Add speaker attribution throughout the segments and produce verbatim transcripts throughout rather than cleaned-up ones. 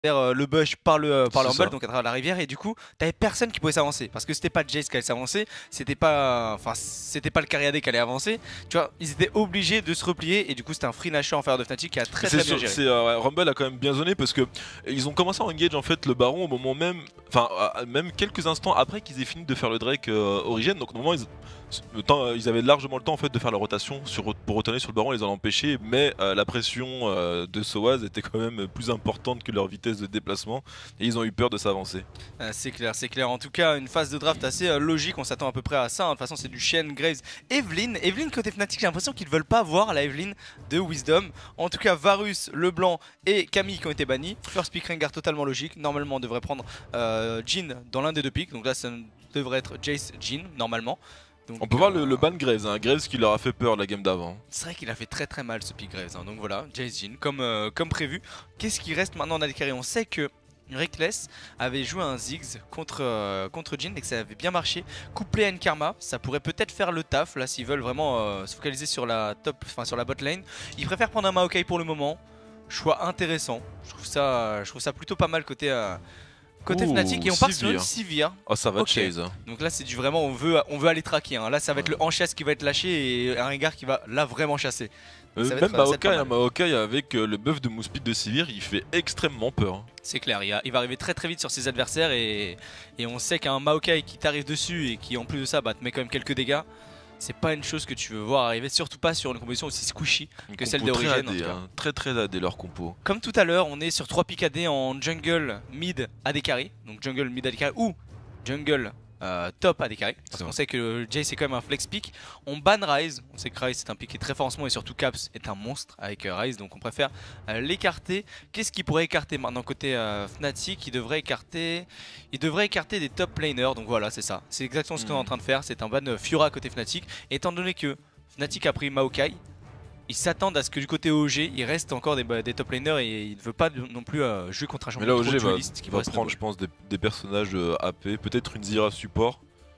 Speaker 1: euh, le bush par le, euh, par le
Speaker 2: C'est
Speaker 1: Rumble,
Speaker 2: ça.
Speaker 1: donc à travers la rivière, et du coup t'avais personne qui pouvait s'avancer parce que c'était pas Jace qui allait s'avancer, c'était pas enfin c'était pas le Cariadé qui allait avancer, tu vois, ils étaient obligés de se replier et du coup c'était un free Nashor en faveur de Fnatic qui a très
Speaker 2: C'est
Speaker 1: très bien
Speaker 2: sûr,
Speaker 1: géré.
Speaker 2: c'est euh, ouais, Rumble a quand même bien zoné parce que ils ont commencé à engage en fait le Baron au moment même, enfin euh, même quelques instants après qu'ils aient fini de faire le Drake euh, Origin, donc au moment ils, le temps, euh, ils avaient largement le temps en fait de faire la rotation sur, pour retourner sur le Baron, ils en ont empêché, mais euh, la pression euh, de Soaz était quand même plus importante que leur vitesse de déplacement et ils ont eu peur de s'avancer.
Speaker 1: Euh, c'est clair, c'est clair. En tout cas, une phase de draft assez euh, logique. On s'attend à peu près à ça. hein. De toute façon, c'est du Shen, Graves, Evelyn. Evelyn côté Fnatic, j'ai l'impression qu'ils veulent pas voir la Evelyn de Wisdom. En tout cas, Varus, Leblanc et Camille qui ont été bannis. First pick Rengar totalement logique. Normalement, on devrait prendre euh, Jhin dans l'un des deux picks. Donc là, ça devrait être Jace, Jhin normalement. Donc,
Speaker 2: On peut voir
Speaker 1: euh,
Speaker 2: le, le ban Graves, hein, Graves qui leur a fait peur la game d'avant.
Speaker 1: C'est vrai qu'il a fait très très mal ce pick Graves. hein. Donc voilà, Jace, Jhin comme, euh, comme prévu. Qu'est-ce qui reste maintenant en A D carry? On sait que Reckless avait joué un Ziggs contre, euh, contre Jhin et que ça avait bien marché. Couplé à une Karma, ça pourrait peut-être faire le taf là s'ils veulent vraiment euh, se focaliser sur la top, enfin sur la bot lane. Ils préfèrent prendre un Maokai pour le moment. Choix intéressant. Je trouve ça, je trouve ça plutôt pas mal côté, euh, côté
Speaker 2: Ouh,
Speaker 1: Fnatic et on part sur une
Speaker 2: Sivir.
Speaker 1: Sivir.
Speaker 2: Oh ça va
Speaker 1: Ok.
Speaker 2: chase. Hein.
Speaker 1: Donc là c'est du vraiment on veut, on veut aller traquer. hein. Là ça va être le Enchasse qui va être lâché et un Rengar qui va là vraiment chasser.
Speaker 2: Euh,
Speaker 1: Ça va
Speaker 2: même
Speaker 1: être- ça va être pas
Speaker 2: Maokai,
Speaker 1: mal.
Speaker 2: hein, Maokai avec euh, le buff de Mouspit de Sivir, il fait extrêmement peur. hein.
Speaker 1: C'est clair, il, a- il va arriver très très vite sur ses adversaires et, et on sait qu'un Maokai qui t'arrive dessus et qui en plus de ça bah, te met quand même quelques dégâts, c'est pas une chose que tu veux voir arriver, surtout pas sur une composition aussi squishy
Speaker 2: Une
Speaker 1: que celle
Speaker 2: compo très
Speaker 1: d'origine.
Speaker 2: A D, hein, très très A D leur compo.
Speaker 1: Comme tout à l'heure, on est sur trois pick A D en jungle mid A D carry, donc jungle mid A D carry ou jungle euh, top A D carry, parce qu'on sait que Jace c'est quand même un flex pick. On ban Ryze, on sait que Ryze c'est un pick qui est très fort en ce moment et surtout Caps est un monstre avec euh, Ryze, donc on préfère euh, l'écarter. Qu'est-ce qui pourrait écarter maintenant côté euh, Fnatic? Il devrait écarter, il devrait écarter des top laners, donc voilà c'est ça, c'est exactement ce qu'on est en train de faire, c'est un ban euh, Fiora côté Fnatic, et étant donné que Fnatic a pris Maokai, ils s'attendent à ce que du côté O G, il reste encore des, des top laners et il ne veut pas non plus euh, jouer contre un
Speaker 2: Mais
Speaker 1: champion
Speaker 2: là
Speaker 1: trop
Speaker 2: O G va,
Speaker 1: dueliste qui
Speaker 2: va
Speaker 1: reste
Speaker 2: prendre je pense des, des personnages euh, A P, peut-être une Zira support.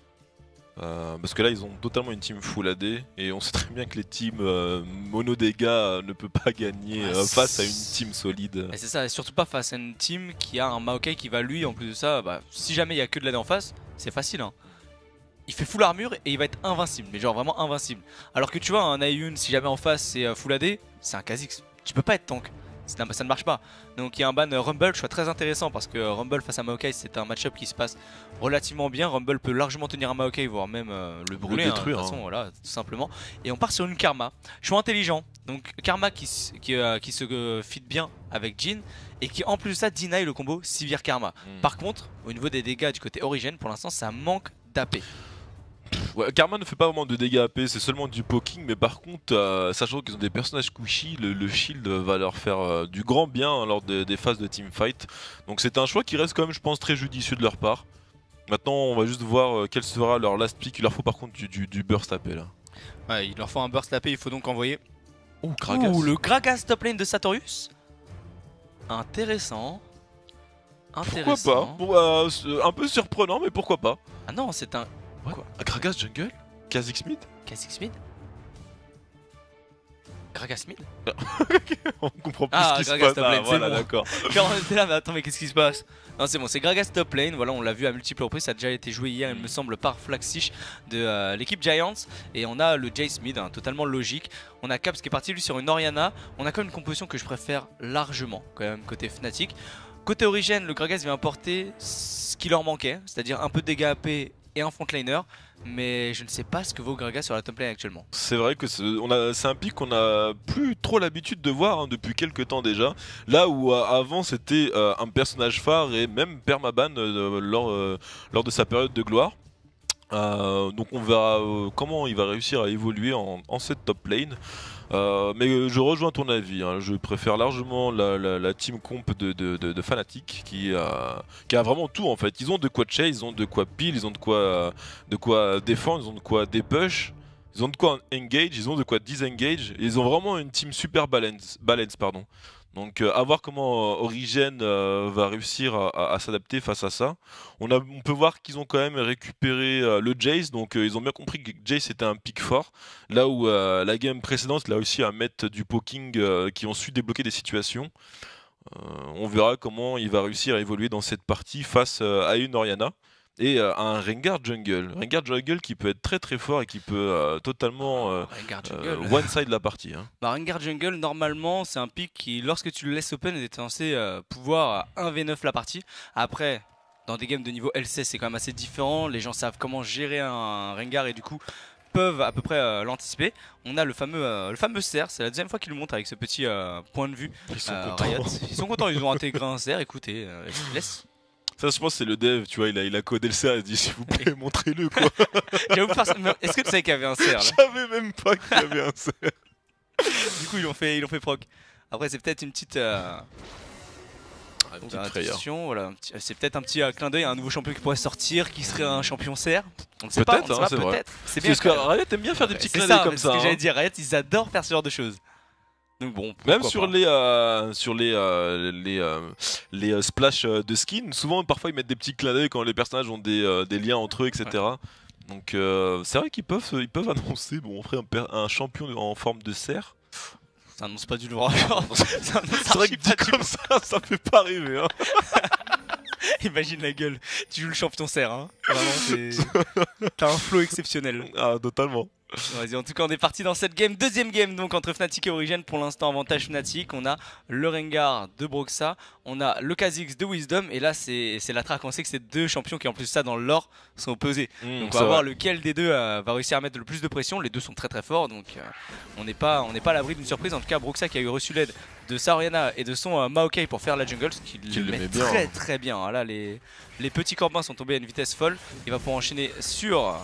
Speaker 2: Euh, parce que là ils ont totalement une team full A D et on sait très bien que les teams euh, mono dégâts euh, ne peuvent pas gagner
Speaker 1: Ah,
Speaker 2: euh, face à une team solide.
Speaker 1: Et c'est ça, et surtout pas face à une team qui a un Maokai qui va lui en plus de ça, bah, si jamais il y a que de l'A D en face, c'est facile hein. Il fait full armure et il va être invincible, mais genre vraiment invincible. Alors que tu vois un Ayun si jamais en face c'est euh, full A D, c'est un Kha'Zix, tu peux pas être tank. Ça ne marche pas. Donc il y a un ban euh, Rumble, je trouve très intéressant parce que euh, Rumble face à Maokai c'est un match-up qui se passe relativement bien. Rumble peut largement tenir un Maokai, voire même euh, le brûler,
Speaker 2: Le
Speaker 1: hein, de
Speaker 2: détruire,
Speaker 1: toute façon,
Speaker 2: hein.
Speaker 1: voilà, tout simplement. Et on part sur une Karma. Choix intelligent. Donc Karma qui, s- qui, euh, qui se euh, fit bien avec Jhin et qui en plus de ça deny le combo Sivir Karma.
Speaker 2: Mm.
Speaker 1: Par contre, au niveau des dégâts du côté Origin, pour l'instant ça manque d'A P.
Speaker 2: Ouais, Karma ne fait pas vraiment de dégâts A P, c'est seulement du poking, mais par contre, euh, sachant qu'ils ont des personnages squishy, le, le shield va leur faire euh, du grand bien hein, lors de- des phases de teamfight. Donc c'est un choix qui reste quand même, je pense, très judicieux de leur part. Maintenant, on va juste voir euh, quel sera leur last pick. Il leur faut par contre du, du, du burst A P là.
Speaker 1: Ouais, il leur faut un burst A P, il faut donc envoyer.
Speaker 2: Ouh, Gragas.
Speaker 1: Ouh, le Gragas top lane de Sartorius. Intéressant.
Speaker 2: Pourquoi
Speaker 1: Intéressant.
Speaker 2: pas Bon, euh, c'est un peu surprenant, mais pourquoi pas.
Speaker 1: Ah non, c'est un.
Speaker 2: What
Speaker 1: Quoi
Speaker 2: Ah, Gragas jungle Kha'Zix mid
Speaker 1: Kha'Zix mid Gragas mid
Speaker 2: On comprend plus
Speaker 1: Ah,
Speaker 2: ce qui
Speaker 1: Gragas
Speaker 2: se passe.
Speaker 1: top
Speaker 2: Ah,
Speaker 1: lane, c'est
Speaker 2: voilà,
Speaker 1: bon.
Speaker 2: d'accord.
Speaker 1: Quand on était là, mais attends, mais qu'est-ce qui se passe? Non, c'est bon, c'est Gragas top lane. Voilà, on l'a vu à multiples reprises. Ça a déjà été joué hier, il me semble, par Flaxish de euh, l'équipe Giants. Et on a le Jace mid, hein, totalement logique. On a Caps qui est parti lui sur une Orianna. On a quand même une composition que je préfère largement, quand même, côté Fnatic. Côté Origin, le Gragas vient apporter ce qui leur manquait, c'est-à-dire un peu de dégâts A P et un frontliner. Mais je ne sais pas ce que vaut Gragas sur la top lane actuellement.
Speaker 2: C'est vrai que c'est on a- c'est un pic qu'on a plus trop l'habitude de voir hein, depuis quelques temps déjà. Là où euh, avant c'était euh, un personnage phare et même permaban euh, lors, euh, lors de sa période de gloire. Euh, donc on verra euh, comment il va réussir à évoluer en, en cette top lane. Euh, mais euh, je rejoins ton avis, hein. Je préfère largement la, la- la team comp de, de, de, de Fnatic qui, euh, qui a vraiment tout en fait. Ils ont de quoi chase, ils ont de quoi pile, ils ont de quoi, euh, de quoi défendre, ils ont de quoi dépush, ils ont de quoi engage, ils ont de quoi disengage. Et ils ont vraiment une team super balance, balance pardon. Donc euh, à voir comment euh, Origen euh, va réussir à, à- à s'adapter face à ça. On, a, on peut voir qu'ils ont quand même récupéré euh, le Jace, donc euh, ils ont bien compris que Jace était un pick fort. Là où euh, la game précédente, il a réussi à mettre du poking euh, qui ont su débloquer des situations. Euh, on verra comment il va réussir à évoluer dans cette partie face euh, à une Orianna. Et euh, un Rengar jungle. Rengar jungle qui peut être très très fort et qui peut euh, totalement euh, euh, one-side la partie. Hein.
Speaker 1: Bah, Rengar jungle, normalement, c'est un pick qui, lorsque tu le laisses open, est censé euh, pouvoir un v neuf la partie. Après, dans des games de niveau L C, c'est quand même assez différent. Les gens savent comment gérer un Rengar et du coup peuvent à peu près euh, l'anticiper. On a le fameux, euh, le fameux cerf, c'est la deuxième fois qu'il le monte avec ce petit euh, point de vue.
Speaker 2: Ils sont
Speaker 1: euh,
Speaker 2: contents.
Speaker 1: Riot. Ils sont contents, ils ont intégré un cerf, écoutez, euh, laisse.
Speaker 2: Ça, je pense que c'est le dev, tu vois, il a, il a codé le cerf, il a dit s'il vous plaît, montrez-le quoi.
Speaker 1: Est-ce que tu savais qu'il y avait un cerf là?
Speaker 2: Je savais même pas qu'il y avait un cerf.
Speaker 1: Du coup, ils l'ont fait, ils l'ont fait proc. Après, c'est peut-être une petite. Euh...
Speaker 2: Ah, une petite frayeur.
Speaker 1: Voilà, c'est peut-être un petit euh, clin d'œil à un nouveau champion qui pourrait sortir, qui serait un champion cerf. On ne sait pas,
Speaker 2: peut-être, hein, c'est
Speaker 1: peut-être. C'est bien.
Speaker 2: Parce que Riot aime bien faire des petits clins
Speaker 1: d'œil
Speaker 2: comme ça.
Speaker 1: C'est ce que
Speaker 2: hein.
Speaker 1: j'allais dire, Riot, ils adorent faire ce genre de choses. Donc bon,
Speaker 2: même sur
Speaker 1: pas.
Speaker 2: les euh, sur les euh, les euh, les euh, splash de skins, souvent parfois ils mettent des petits clins d'œil quand les personnages ont des, euh, des liens entre eux, et cetera. Ouais. Donc euh, c'est vrai qu'ils peuvent ils peuvent annoncer bon on ferait un, un champion en forme de cerf.
Speaker 1: Ça annonce pas du lourd.
Speaker 2: C'est vrai que dit comme ça, ça fait pas rêver. Hein.
Speaker 1: Imagine la gueule, tu joues le champion cerf, hein. Vraiment, t'as un flow exceptionnel.
Speaker 2: Ah, totalement.
Speaker 1: Vas-y, en tout cas on est parti dans cette game, deuxième game donc entre Fnatic et Origen. Pour l'instant avantage Fnatic, on a le Rengar de Broxah, on a le Kha'Zix de Wisdom. Et là c'est la traque, on sait que c'est deux champions qui en plus de ça dans le lore sont opposés. mmh, Donc on va voir vrai. lequel des deux euh, va réussir à mettre le plus de pression. Les deux sont très très forts, donc euh, on n'est pas, on n'est pas à l'abri d'une surprise. En tout cas Broxah qui a eu reçu l'aide de sa Orianna et de son euh, Maokai pour faire la jungle, ce qui le met bien, très hein. très bien. Là les, les petits corbins sont tombés à une vitesse folle. Il va pouvoir enchaîner sur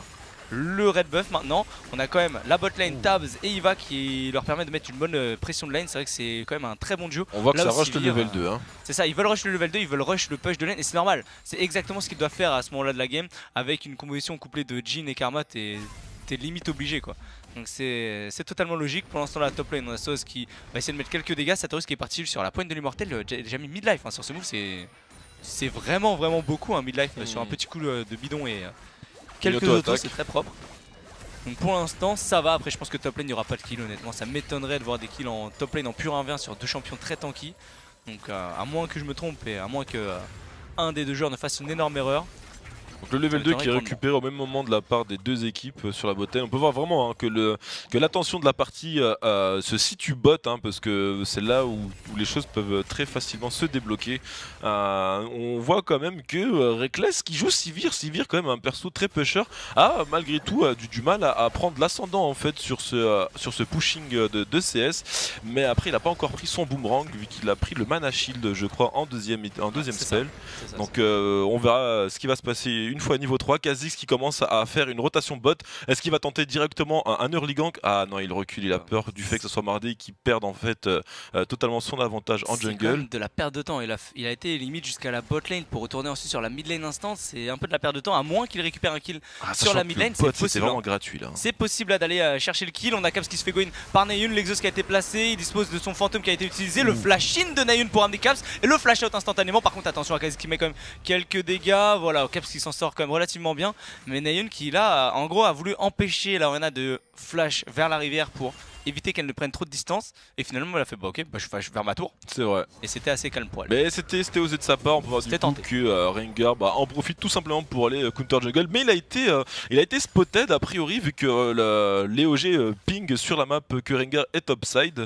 Speaker 1: le red buff. Maintenant on a quand même la bot lane Tabs et Iva qui leur permet de mettre une bonne pression de lane. C'est vrai que c'est quand même un très bon duo.
Speaker 2: On voit que
Speaker 1: là
Speaker 2: ça rush le level deux hein.
Speaker 1: C'est ça, ils veulent rush le level deux, ils veulent rush le push de lane. Et c'est normal, c'est exactement ce qu'ils doivent faire à ce moment là de la game. Avec une composition couplée de Jhin et Karma, t'es limite obligé quoi. Donc c'est totalement logique. Pour l'instant la top lane on a Soz qui va essayer de mettre quelques dégâts. Satorus qui est parti sur la pointe de l'immortel, déjà mis midlife hein, sur ce move. C'est vraiment vraiment beaucoup un hein, midlife mmh. sur un petit coup de bidon et quelques autos, c'est très propre. Donc pour l'instant ça va. Après je pense que top lane il n'y aura pas de kill honnêtement. Ça m'étonnerait de voir des kills en top lane en pur un v un sur deux champions très tanky. Donc euh, à moins que je me trompe et à moins que euh, un des deux joueurs ne fasse une énorme erreur.
Speaker 2: Donc le level deux qui est récupéré au même moment de la part des deux équipes euh, sur la botte. On peut voir vraiment hein, que le que l'attention de la partie euh, euh, se situe bot hein, parce que c'est là où, où les choses peuvent très facilement se débloquer. Euh, on voit quand même que euh, Rekkles qui joue Sivir, Sivir quand même un perso très pusher, a malgré tout a du, du mal à, à prendre l'ascendant en fait sur ce euh, sur ce pushing de, de C S. Mais après il n'a pas encore pris son boomerang vu qu'il a pris le mana shield je crois en deuxième en deuxième ah, spell. Ça, ça, Donc euh, on verra ce qui va se passer une fois niveau trois. Kha'Zix qui commence à faire une rotation bot. Est-ce qu'il va tenter directement un, un early gank? Ah non, il recule, il a peur du fait que ce soit Mardé qui perde en fait euh, totalement son avantage en jungle.
Speaker 1: De la perte de temps, il a, il a été limite jusqu'à la bot lane pour retourner ensuite sur la mid lane instant. C'est un peu de la perte de temps à moins qu'il récupère un kill ah, sur la mid lane.
Speaker 2: C'est vraiment gratuit là.
Speaker 1: C'est possible d'aller euh, chercher le kill. On a Caps qui se fait go in par Nayun, l'exos qui a été placé, il dispose de son fantôme qui a été utilisé, mmh. le flash in de Nayun pour amener Caps et le flash out instantanément. Par contre attention à Kha'Zix qui met quand même quelques dégâts. Voilà, Caps qui s'en sort quand même relativement bien. Mais Nayun qui là en gros a voulu empêcher la Orianna de flash vers la rivière pour éviter qu'elle ne prenne trop de distance et finalement elle a fait bah ok bah, je flash vers ma tour.
Speaker 2: C'est vrai.
Speaker 1: Et c'était assez calme pour elle.
Speaker 2: Mais c'était osé de sa part, on peut voir du coup que euh, Rengar bah, en profite tout simplement pour aller euh, counter jungle. Mais il a été euh, il a été spotted a priori vu que euh, l'E O G euh, ping sur la map que Rengar est topside.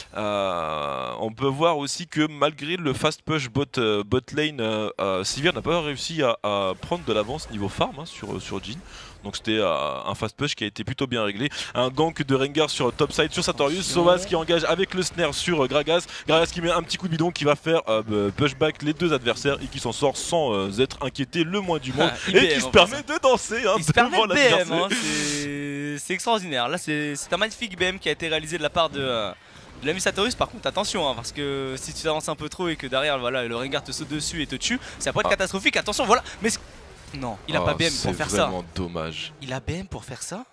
Speaker 2: Euh, on peut voir aussi que malgré le fast push bot, euh, bot lane, euh, euh, Sivir n'a pas réussi à, à prendre de l'avance niveau farm hein, sur, sur Jhin. Donc c'était euh, un fast push qui a été plutôt bien réglé. Un gank de Rengar sur topside sur Sartorius. Sauvaz qui engage avec le snare sur euh, Gragas. Gragas qui met un petit coup de bidon qui va faire euh, pushback les deux adversaires et qui s'en sort sans euh, être inquiété le moins du monde. Ah, et qui se permet de danser hein, devant l'adversaire.
Speaker 1: Hein, c'est extraordinaire. Là c'est un magnifique B M qui a été réalisé de la part de... Euh... de l'ami Sartorius. Par contre attention hein, parce que si tu t'avances un peu trop et que derrière voilà, le Rengar te saute dessus et te tue, ça peut être ah. catastrophique. Attention voilà. Mais non, il a oh, pas B M pour faire ça.
Speaker 2: C'est vraiment dommage.
Speaker 1: Il a B M pour faire ça.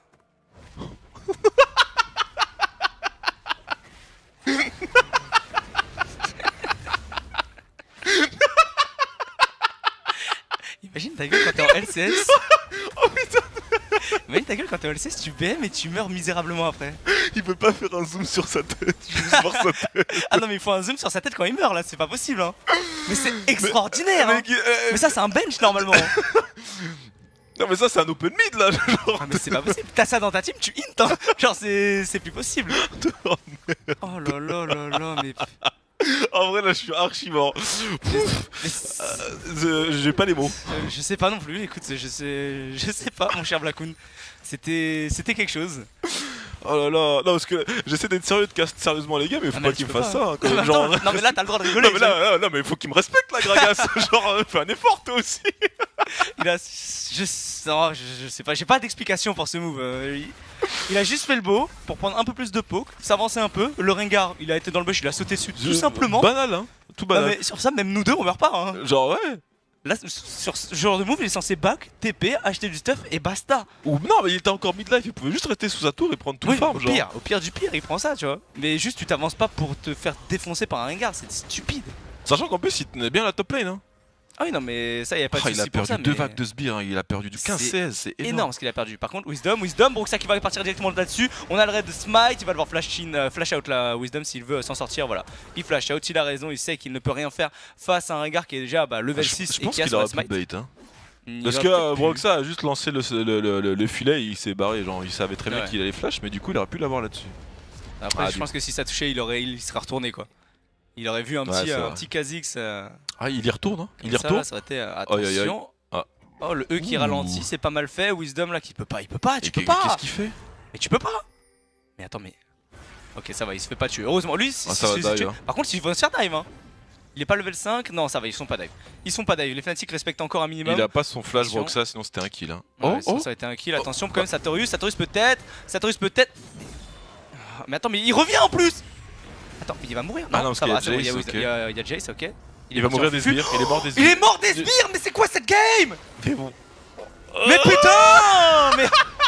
Speaker 1: Imagine ta gueule quand t'es en L C S.
Speaker 2: Oh putain.
Speaker 1: Imagine ta gueule quand t'es O L C S, tu B M et tu meurs misérablement après.
Speaker 2: Il peut pas faire un zoom sur sa tête, juste voir sa tête.
Speaker 1: Ah non, mais il faut un zoom sur sa tête quand il meurt là, c'est pas possible hein. Mais c'est extraordinaire mais, hein. mais, euh, mais ça, c'est un bench normalement.
Speaker 2: Non mais ça c'est un open mid là genre.
Speaker 1: Ah mais c'est pas possible, t'as ça dans ta team, tu int hein. Genre c'est plus possible. Oh là là là là mais...
Speaker 2: En vrai là je suis archi mort. euh, J'ai pas les mots.
Speaker 1: euh, Je sais pas non plus, écoute, je sais, je sais pas mon cher Blackoon. C'était c'était quelque chose.
Speaker 2: Oh là là, non parce que j'essaie d'être sérieux, de cast sérieusement les gars, mais faut ah, pas qu'il me fasse ça hein, quand même,
Speaker 1: genre... Non mais là t'as le droit de rigoler.
Speaker 2: Non mais là, là, non mais il faut qu'il me respecte la Gragas. Genre fais un effort toi aussi.
Speaker 1: Il a... Je... Non, je, je sais pas, j'ai pas d'explication pour ce move. euh, il... il a juste fait le beau pour prendre un peu plus de poke, s'avancer un peu. Le Rengar, il a été dans le bush, il a sauté dessus tout je... simplement.
Speaker 2: Banal hein, tout banal.
Speaker 1: Non, mais sur ça même nous deux on meurt pas hein.
Speaker 2: Genre ouais.
Speaker 1: Là, sur ce genre de move, il est censé back, T P, acheter du stuff et basta.
Speaker 2: Ou non, mais il était encore mid-life, il pouvait juste rester sous sa tour et prendre tout
Speaker 1: oui,
Speaker 2: le farm.
Speaker 1: Au
Speaker 2: genre.
Speaker 1: pire, au pire du pire, il prend ça, tu vois. Mais juste, tu t'avances pas pour te faire défoncer par un Rengar, c'est stupide.
Speaker 2: Sachant qu'en plus, il tenait bien la top lane. Hein.
Speaker 1: Ah oui, non, mais ça, y a pas de
Speaker 2: oh,
Speaker 1: soucis
Speaker 2: il a perdu
Speaker 1: pour ça,
Speaker 2: deux
Speaker 1: mais...
Speaker 2: vagues de sbires, hein. Il a perdu du quinze seize, c'est énorme.
Speaker 1: énorme ce qu'il a perdu. Par contre, Wisdom, Wisdom, bon, ça qui va partir directement là-dessus. On a le raid de Smite, il va devoir flash in, euh, flash out la Wisdom s'il veut s'en sortir. Voilà, il flash out, il a raison, il sait qu'il ne peut rien faire face à un Rengar qui est déjà bah, level
Speaker 2: ah,
Speaker 1: six
Speaker 2: je, je
Speaker 1: et
Speaker 2: pense
Speaker 1: qui a
Speaker 2: qu'il aura
Speaker 1: Smite.
Speaker 2: Bait, hein. Parce que euh, Broxa a juste lancé le, le, le, le, le filet et il s'est barré. Genre, il savait très bien ouais. qu'il allait flash, mais du coup, il aurait pu l'avoir là-dessus.
Speaker 1: Après, ah, je pense que si ça touchait, il aurait, il serait retourné quoi. Il aurait vu un petit, ouais, euh, un petit Kha'Zix. Euh...
Speaker 2: Ah, il y retourne, hein. Il y
Speaker 1: ça,
Speaker 2: retourne.
Speaker 1: Là, ça aurait été, euh, attention. Oh, aïe, aïe. Ah. Oh, le E qui Ouh. ralentit, c'est pas mal fait. Wisdom là qui peut pas, il peut pas, tu et peux pas.
Speaker 2: Qu'est-ce qu'il fait?
Speaker 1: Mais tu peux pas. Mais attends, mais. Ok, ça va, il se fait pas tuer. Heureusement, lui,
Speaker 2: ah,
Speaker 1: si,
Speaker 2: si,
Speaker 1: si,
Speaker 2: si, hein.
Speaker 1: Par contre, il va se faire dive. Hein. Il est pas level cinq, non, ça va, ils sont pas dive. Ils sont pas dive. Les Fnatic respectent encore un minimum.
Speaker 2: Il a pas son flash Broxa, sinon c'était un kill. Hein.
Speaker 1: Ouais, oh, oh. Ça a été un kill. Attention, oh. quand même, Sartorius, Sartorius peut-être. Sartorius peut-être. Mais attends, mais il revient en plus. Attends, mais il va mourir. Non,
Speaker 2: ah non
Speaker 1: ça va,
Speaker 2: Jace,
Speaker 1: il y,
Speaker 2: okay.
Speaker 1: y, a, y a Jace, ok. Il,
Speaker 2: il va mourir des sbires, il est mort des sbires.
Speaker 1: Il est mort des sbires, mais c'est quoi cette game?
Speaker 2: Mais bon.
Speaker 1: Mais putain. Mais.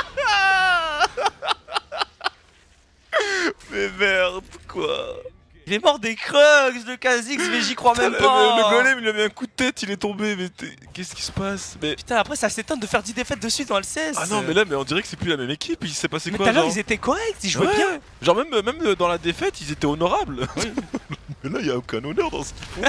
Speaker 2: Mais merde, quoi.
Speaker 1: Il est mort des Krugs de Kha'Zix, mais j'y crois même
Speaker 2: le,
Speaker 1: pas.
Speaker 2: Le, le golem, il a mis un coup de tête, il est tombé, mais qu'est-ce qui se passe? Mais...
Speaker 1: Putain, après ça s'étonne de faire dix défaites de suite dans le C S.
Speaker 2: Ah non, mais là, mais on dirait que c'est plus la même équipe, il s'est passé
Speaker 1: mais
Speaker 2: quoi?
Speaker 1: Mais tout à l'heure, ils étaient corrects, ils jouaient ouais. bien.
Speaker 2: Genre, même, même dans la défaite, ils étaient honorables. Oui. Mais là, il n'y a aucun honneur dans ce qu'ils font.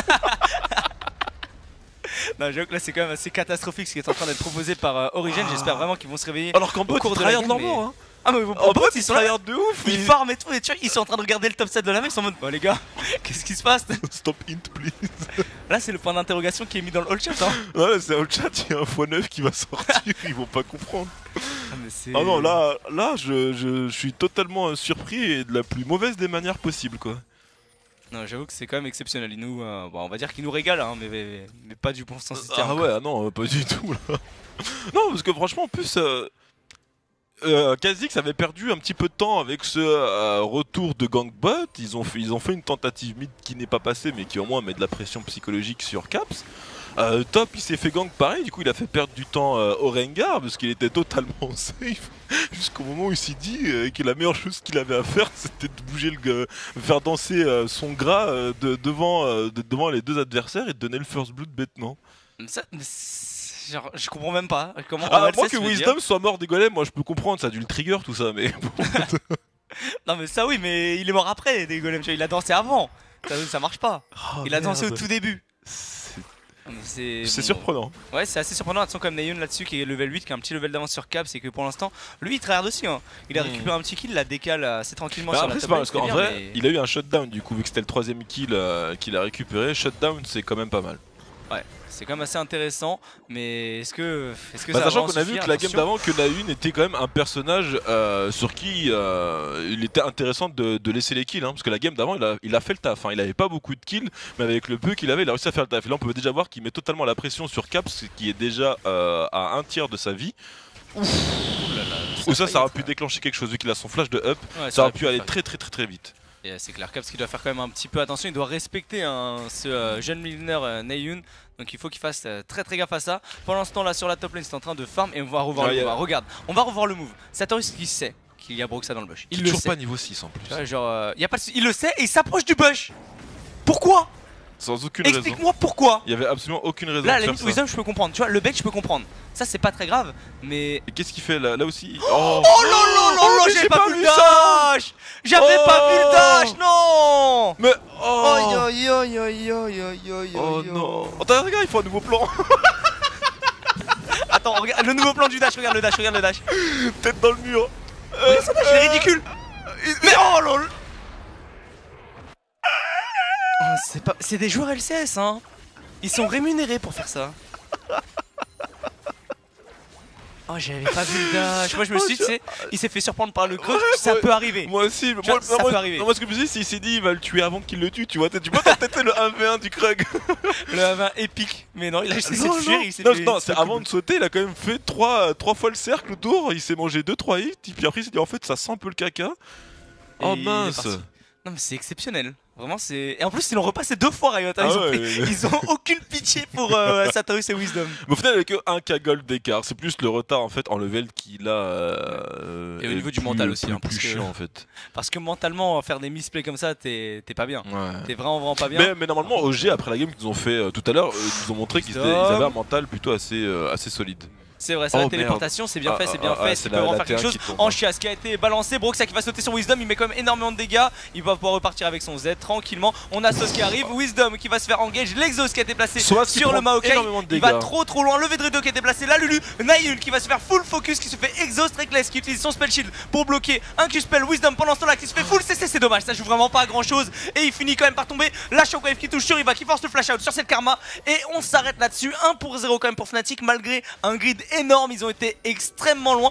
Speaker 1: Non, j'avoue que là, c'est quand même assez catastrophique ce qui est en train d'être proposé par euh, Origin. Ah. J'espère vraiment qu'ils vont se réveiller.
Speaker 2: Alors qu'en bot, ils travaillent de leur mort, hein.
Speaker 1: Ah mais
Speaker 2: en bot ils sont là
Speaker 1: de ouf, ils farment et tout et tu vois ils sont en train de regarder le top sept de la main, ils sont en mode oh les gars qu'est-ce qui se passe?
Speaker 2: Stop int please.
Speaker 1: Là c'est le point d'interrogation qui est mis dans le all chat hein.
Speaker 2: Ouais c'est all chat, il y a un fois neuf qui va sortir, ils vont pas comprendre.
Speaker 1: Ah, mais
Speaker 2: ah non là, là je, je, je suis totalement surpris et de la plus mauvaise des manières possibles quoi.
Speaker 1: Non j'avoue que c'est quand même exceptionnel, il nous, euh, bon, on va dire qu'il nous régale hein, mais, mais, mais pas du bon sens du terme.
Speaker 2: Ah ouais ah non pas du tout là. Non parce que franchement en plus... Euh... Euh, Kha'Zix avait perdu un petit peu de temps avec ce euh, retour de Gangbot. Ils ont, fait, ils ont fait une tentative mid qui n'est pas passée, mais qui au moins met de la pression psychologique sur Caps. Euh, Top, il s'est fait gank pareil, du coup il a fait perdre du temps euh, au Rengar parce qu'il était totalement safe. Jusqu'au moment où il s'est dit euh, que la meilleure chose qu'il avait à faire c'était de bouger le gars, faire danser euh, son gras euh, de, devant, euh, de, devant les deux adversaires et de donner le first blood bêtement.
Speaker 1: Ça, genre, je comprends même pas comment.
Speaker 2: Ah, moi que Wisdom dire. soit mort des golems, moi je peux comprendre, ça a dû le trigger tout ça, mais.
Speaker 1: Non, mais ça oui, mais il est mort après des golems, il a dansé avant. Ça, ça marche pas. Oh, il a dansé merde. au tout début.
Speaker 2: C'est
Speaker 1: bon,
Speaker 2: surprenant.
Speaker 1: Ouais, c'est assez surprenant. Attention, comme Nayun là-dessus qui est level huit, qui a un petit level d'avance sur Cap, c'est que pour l'instant, lui il travaille dessus. Hein. Il a récupéré mmh. un petit kill, la décale assez tranquillement bah sur
Speaker 2: après,
Speaker 1: la top.
Speaker 2: Parce qu'en vrai, mais... il a eu un shutdown du coup, vu que c'était le troisième kill euh, qu'il a récupéré. Shutdown, c'est quand même pas mal.
Speaker 1: Ouais. C'est quand même assez intéressant, mais est-ce que, est-ce que
Speaker 2: bah,
Speaker 1: ça
Speaker 2: sachant qu'on a vu que la game d'avant, que Nayun était quand même un personnage euh, sur qui euh, il était intéressant de, de laisser les kills, hein, parce que la game d'avant il a, il a fait le taf, hein, il avait pas beaucoup de kills, mais avec le peu qu'il avait il a réussi à faire le taf. Et là on peut déjà voir qu'il met totalement la pression sur Caps, qui est déjà euh, à un tiers de sa vie. Ouf. Ouh là là, Ou ça, ça aurait pu déclencher quelque chose vu qu'il a son flash de up, ouais, ça aurait pu aller très très très très vite.
Speaker 1: C'est clair, Caps qui doit faire quand même un petit peu attention, il doit respecter hein, ce euh, jeune millénaire euh, Nayun. Donc il faut qu'il fasse euh, très très gaffe à ça. Pendant ce temps là sur la top lane c'est en train de farm et on va revoir ouais, le move. Yeah. Regarde, on va revoir le move. Sartorius qui sait qu'il y a Broxa dans le bush.
Speaker 2: Il, il est toujours sait. Pas niveau six en plus.
Speaker 1: Ouais, genre, euh, y a pas de... Il le sait et il s'approche du bush. Pourquoi?
Speaker 2: Sans aucune raison.
Speaker 1: Explique-moi pourquoi.
Speaker 2: Il y avait absolument aucune raison.
Speaker 1: Là, à
Speaker 2: de
Speaker 1: la
Speaker 2: faire
Speaker 1: limite,
Speaker 2: ça.
Speaker 1: Wisdom, je peux comprendre. Tu vois, le bait, je peux comprendre. Ça, c'est pas très grave, mais.
Speaker 2: Et qu'est-ce qu'il fait là, là aussi?
Speaker 1: Oh, oh là là là là,
Speaker 2: mais
Speaker 1: j'avais
Speaker 2: j'ai
Speaker 1: pas,
Speaker 2: pas
Speaker 1: vu le
Speaker 2: vu
Speaker 1: dash. J'avais
Speaker 2: Oh.
Speaker 1: pas vu le dash, non.
Speaker 2: Mais oh,
Speaker 1: Aïe aïe aïe aïe aïe aïe aïe.
Speaker 2: oh
Speaker 1: aïe.
Speaker 2: non. Attends, regarde, il faut un nouveau plan.
Speaker 1: Attends, regarde le nouveau plan du dash, regarde le dash, regarde le dash.
Speaker 2: Tête dans le mur.
Speaker 1: Mais ce dash, il est ridicule. Mais oh lol. Oh, c'est pas, c'est des joueurs L C S, hein. Ils sont rémunérés pour faire ça. Oh, j'avais pas vu le dash. Moi, je me suis dit, tu sais, il s'est fait surprendre par le creux. Ça
Speaker 2: ouais.
Speaker 1: peut arriver.
Speaker 2: Moi aussi, mais
Speaker 1: Tu vois,
Speaker 2: moi,
Speaker 1: ça
Speaker 2: non,
Speaker 1: peut
Speaker 2: moi,
Speaker 1: arriver.
Speaker 2: non, moi ce que je me dis, c'est qu'il s'est dit il va le tuer avant qu'il le tue, tu vois. Tu vois, t'as peut-être le un v un du Krug.
Speaker 1: Le un vingt épique. Mais non, il a juste essayé de
Speaker 2: Non,
Speaker 1: fuir.
Speaker 2: non,
Speaker 1: Il s'est
Speaker 2: non,
Speaker 1: fait.
Speaker 2: non, c'est avant de sauter, il a quand même fait trois, trois fois le cercle autour, il s'est mangé deux trois hits, puis après il s'est dit en fait ça sent un peu le caca. Oh
Speaker 1: Et il est
Speaker 2: mince.
Speaker 1: parti. Non, mais c'est exceptionnel. Vraiment, c'est. Et en plus, ils l'ont repassé deux fois, Riot. Hein.
Speaker 2: Ah
Speaker 1: Ils, ont
Speaker 2: ouais,
Speaker 1: pris-
Speaker 2: ouais.
Speaker 1: ils ont aucune pitié pour euh, Satorus et Wisdom.
Speaker 2: Mais au final, il a que un K gold d'écart, c'est plus le retard en fait en level qu'il a. Euh,
Speaker 1: Et au
Speaker 2: est
Speaker 1: niveau du
Speaker 2: plus-
Speaker 1: mental aussi,
Speaker 2: plus,
Speaker 1: hein, parce
Speaker 2: plus
Speaker 1: que-
Speaker 2: chiant en fait.
Speaker 1: Parce que mentalement, faire des misplays comme ça, t'es t'es pas bien.
Speaker 2: Ouais.
Speaker 1: T'es vraiment, vraiment pas bien.
Speaker 2: Mais, mais normalement, O G, après la game qu'ils ont fait euh, tout à l'heure, euh, ils nous ont montré qu'ils étaient- ils avaient un mental plutôt assez, euh, assez solide.
Speaker 1: C'est vrai, c'est
Speaker 2: Oh,
Speaker 1: la téléportation, c'est bien
Speaker 2: Ah,
Speaker 1: fait, c'est
Speaker 2: ah,
Speaker 1: bien
Speaker 2: ah,
Speaker 1: fait.
Speaker 2: c'est
Speaker 1: S'ils
Speaker 2: la-
Speaker 1: peuvent en
Speaker 2: la
Speaker 1: faire quelque
Speaker 2: T un
Speaker 1: chose.
Speaker 2: qui tombe.
Speaker 1: En chiasse qui a été balancé. Broxah qui va sauter sur Wisdom, il met quand même énormément de dégâts. Il va pouvoir repartir avec son Z tranquillement. On a Sauce qui arrive. Wisdom qui va se faire engage. L'Exos qui a été placé
Speaker 2: Sauce qui
Speaker 1: sur le
Speaker 2: prend
Speaker 1: Maokai.
Speaker 2: énormément de
Speaker 1: Il va
Speaker 2: dégâts.
Speaker 1: trop trop loin. Le Vedredo qui a été placé. La Lulu. Nayun qui va se faire full focus, qui se fait exhaust Reckless, qui utilise son spell shield pour bloquer un Q-spell. Wisdom pendant ce temps là qui se fait full C C. C'est dommage, ça joue vraiment pas à grand chose. Et il finit quand même par tomber. La Shockwave qui touche sur Iva, qui force le flash out sur cette Karma. Et on s'arrête là-dessus. un pour zéro quand même pour Fnatic, malgré un grid énorme. Ils ont été extrêmement loin.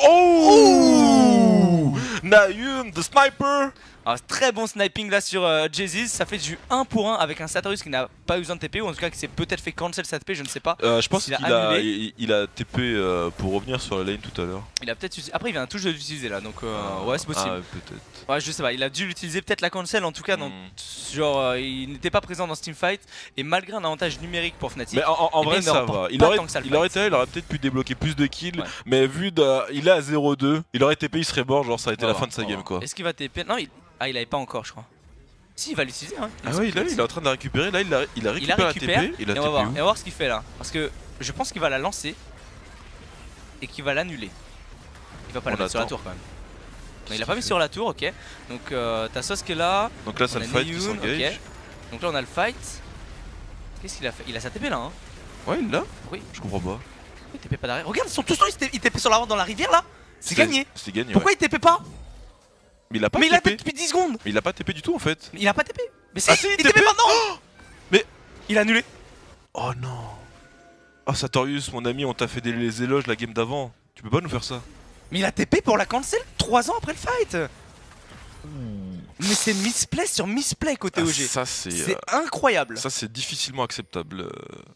Speaker 2: Oh Nayum, the sniper.
Speaker 1: Alors, très bon sniping là sur euh, Jay-Z, ça fait du un pour un avec un Satorus qui n'a pas eu besoin de T P, ou en tout cas qui s'est peut-être fait cancel sa T P, je ne sais pas.
Speaker 2: Euh, je pense
Speaker 1: S'il
Speaker 2: qu'il
Speaker 1: a
Speaker 2: a,
Speaker 1: annulé.
Speaker 2: il, il a T P euh, pour revenir sur la lane tout à l'heure.
Speaker 1: Il a peut-être utilisé- Après il vient tout juste de l'utiliser là, donc euh, ouais c'est possible.
Speaker 2: Ah, ouais, peut-être.
Speaker 1: Ouais je sais pas, il a dû l'utiliser peut-être la cancel en tout cas, donc
Speaker 2: Hmm.
Speaker 1: genre euh, il n'était pas présent dans ce teamfight, et malgré un avantage numérique pour Fnatic.
Speaker 2: Mais en, en- en
Speaker 1: eh bien,
Speaker 2: vrai,
Speaker 1: il ne
Speaker 2: ça
Speaker 1: remporte
Speaker 2: va. Il
Speaker 1: pas
Speaker 2: aurait,
Speaker 1: tant que ça, le
Speaker 2: il aurait
Speaker 1: fight.
Speaker 2: été là, il aurait peut-être pu débloquer plus de kills,
Speaker 1: Ouais.
Speaker 2: mais vu de, il est à zéro deux, il aurait T P, il serait mort, genre ça a été
Speaker 1: On va
Speaker 2: la
Speaker 1: voir,
Speaker 2: fin de sa
Speaker 1: on va
Speaker 2: game
Speaker 1: voir.
Speaker 2: quoi.
Speaker 1: Est-ce qu'il va T P? Non, il... ah il avait pas encore je crois. Si il va l'utiliser hein.
Speaker 2: Ah ouais, là il est en train de la récupérer, là il a, il a
Speaker 1: Il la
Speaker 2: récupéré la
Speaker 1: récupère,
Speaker 2: T P, il a
Speaker 1: et on va
Speaker 2: T P
Speaker 1: voir,
Speaker 2: où
Speaker 1: et on va voir ce qu'il fait là. Parce que je pense qu'il va la lancer et qu'il va l'annuler. Il va pas
Speaker 2: On
Speaker 1: la mettre sur la
Speaker 2: attend.
Speaker 1: tour quand même. Non, il a pas mis sur la tour, ok. Donc euh, t'as Sauce qui est là.
Speaker 2: Donc là c'est
Speaker 1: On
Speaker 2: le
Speaker 1: a
Speaker 2: fight qui
Speaker 1: Neyun,
Speaker 2: s'engage.
Speaker 1: ok. Donc là on a le fight. Qu'est-ce qu'il a fait? Il a sa T P là hein.
Speaker 2: Ouais, il l'a.
Speaker 1: Oui,
Speaker 2: Je comprends pas.
Speaker 1: il T P pas derrière. Regarde, ils sont tous là, il T P sur la dans la rivière là. C'est
Speaker 2: C'était-
Speaker 1: gagné.
Speaker 2: C'est gagné.
Speaker 1: Pourquoi
Speaker 2: ouais.
Speaker 1: il T P pas?
Speaker 2: Mais il a pas
Speaker 1: Mais il a
Speaker 2: T P.
Speaker 1: T P depuis dix secondes.
Speaker 2: Mais il a pas T P du tout en fait.
Speaker 1: Mais il a pas T P. Mais si,
Speaker 2: Ah si,
Speaker 1: il
Speaker 2: T
Speaker 1: T P
Speaker 2: P.
Speaker 1: maintenant.
Speaker 2: Mais-
Speaker 1: il a annulé.
Speaker 2: Oh non. Oh Satorius, mon ami, on t'a fait des les éloges la game d'avant. Tu peux pas nous faire ça.
Speaker 1: Mais il a T P pour la cancel trois ans après le fight. Mais c'est misplay sur misplay côté
Speaker 2: Ah,
Speaker 1: O G.
Speaker 2: ça c'est.
Speaker 1: C'est
Speaker 2: euh,
Speaker 1: incroyable.
Speaker 2: Ça c'est difficilement acceptable. euh.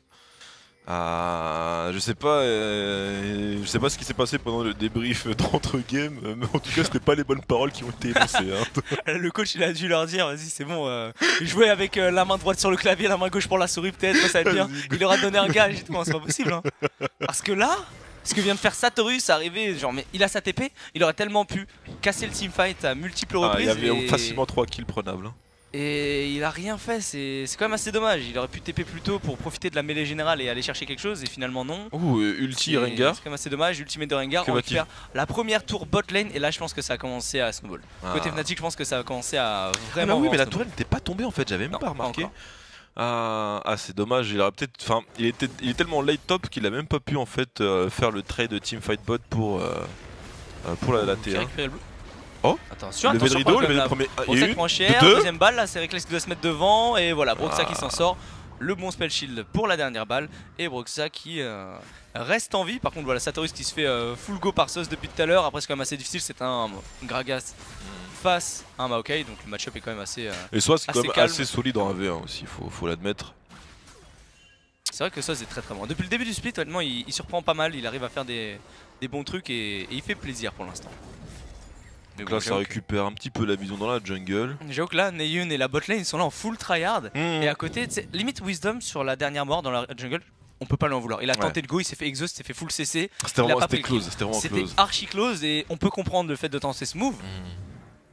Speaker 2: Ah, je sais pas, euh, je sais pas ce qui s'est passé pendant le débrief d'entre games, euh, mais en tout cas c'était pas les bonnes paroles qui ont été énoncées. Hein.
Speaker 1: Le coach il a dû leur dire vas-y c'est bon, euh, jouez avec euh, la main droite sur le clavier, la main gauche pour la souris peut-être, ça va être bien. Il leur a donné un gage et tout, hein, c'est pas possible hein. Parce que là, ce que vient de faire Satorus, arrivé, genre mais il a sa T P, il aurait tellement pu casser le teamfight à multiples
Speaker 2: Ah,
Speaker 1: reprises.
Speaker 2: il y avait
Speaker 1: et...
Speaker 2: facilement trois kills prenables. hein.
Speaker 1: et il a rien fait, c'est c'est quand même assez dommage. Il aurait pu T P plus tôt pour profiter de la mêlée générale et aller chercher quelque chose, et finalement non.
Speaker 2: Ouh, euh, ulti
Speaker 1: C'est-
Speaker 2: Rengar.
Speaker 1: C'est quand même assez dommage, ultimate de Rengar,
Speaker 2: Que
Speaker 1: on
Speaker 2: va-t-il
Speaker 1: récupère la première tour bot lane, et là je pense que ça a commencé à snowball.
Speaker 2: Ah.
Speaker 1: Côté Fnatic je pense que ça a commencé à
Speaker 2: Ah,
Speaker 1: vraiment...
Speaker 2: bah oui, mais la
Speaker 1: snowball.
Speaker 2: tourelle n'était pas tombée en fait, j'avais même
Speaker 1: Non,
Speaker 2: pas
Speaker 1: pas
Speaker 2: remarqué.
Speaker 1: encore.
Speaker 2: Ah, ah, c'est dommage, il aurait peut-être. Enfin, il était, il est tellement late top qu'il a même pas pu en fait euh, faire le trade teamfight bot pour euh, euh, pour la, la
Speaker 1: Qui
Speaker 2: T
Speaker 1: a
Speaker 2: un.
Speaker 1: récupéré le bleu.
Speaker 2: Oh,
Speaker 1: Attention,
Speaker 2: le
Speaker 1: attention,
Speaker 2: Vedrido,
Speaker 1: quand
Speaker 2: le
Speaker 1: même,
Speaker 2: Vedrido
Speaker 1: là.
Speaker 2: premier. Ah, il y
Speaker 1: Broxah
Speaker 2: a
Speaker 1: qui
Speaker 2: une,
Speaker 1: prend cher,
Speaker 2: deux.
Speaker 1: deuxième balle, là c'est Reckless qui doit se mettre devant, et voilà, Broxah
Speaker 2: Ah.
Speaker 1: qui s'en sort. Le bon spell shield pour la dernière balle, et Broxah qui euh, reste en vie. Par contre voilà, Satorus qui se fait euh, full go par Sauce depuis tout à l'heure. Après c'est quand même assez difficile, c'est un Gragas face à un Maokai, donc le match-up est quand même assez... euh,
Speaker 2: Et soit c'est quand
Speaker 1: assez
Speaker 2: même
Speaker 1: calme.
Speaker 2: assez solide en un v un aussi, faut, faut l'admettre.
Speaker 1: C'est vrai que Sauce est très très bon. Depuis le début du split, honnêtement, il, il surprend pas mal, il arrive à faire des, des bons trucs, et, et il fait plaisir pour l'instant.
Speaker 2: Donc là, ça récupère un petit peu la vision dans la jungle.
Speaker 1: J'avoue que là, Neyun et la botlane ils sont là en full tryhard.
Speaker 2: Mmh.
Speaker 1: Et à côté, tu sais, limite Wisdom sur la dernière mort dans la jungle, on peut pas lui en vouloir. Il a
Speaker 2: Ouais.
Speaker 1: tenté de go, il s'est fait exhaust, il s'est fait full C C.
Speaker 2: C'était
Speaker 1: il a
Speaker 2: vraiment
Speaker 1: pas
Speaker 2: c'était
Speaker 1: pris le
Speaker 2: close,
Speaker 1: kill.
Speaker 2: c'était vraiment
Speaker 1: C'était
Speaker 2: close.
Speaker 1: archi close, et on peut comprendre le fait de tenter ce move.
Speaker 2: Mmh.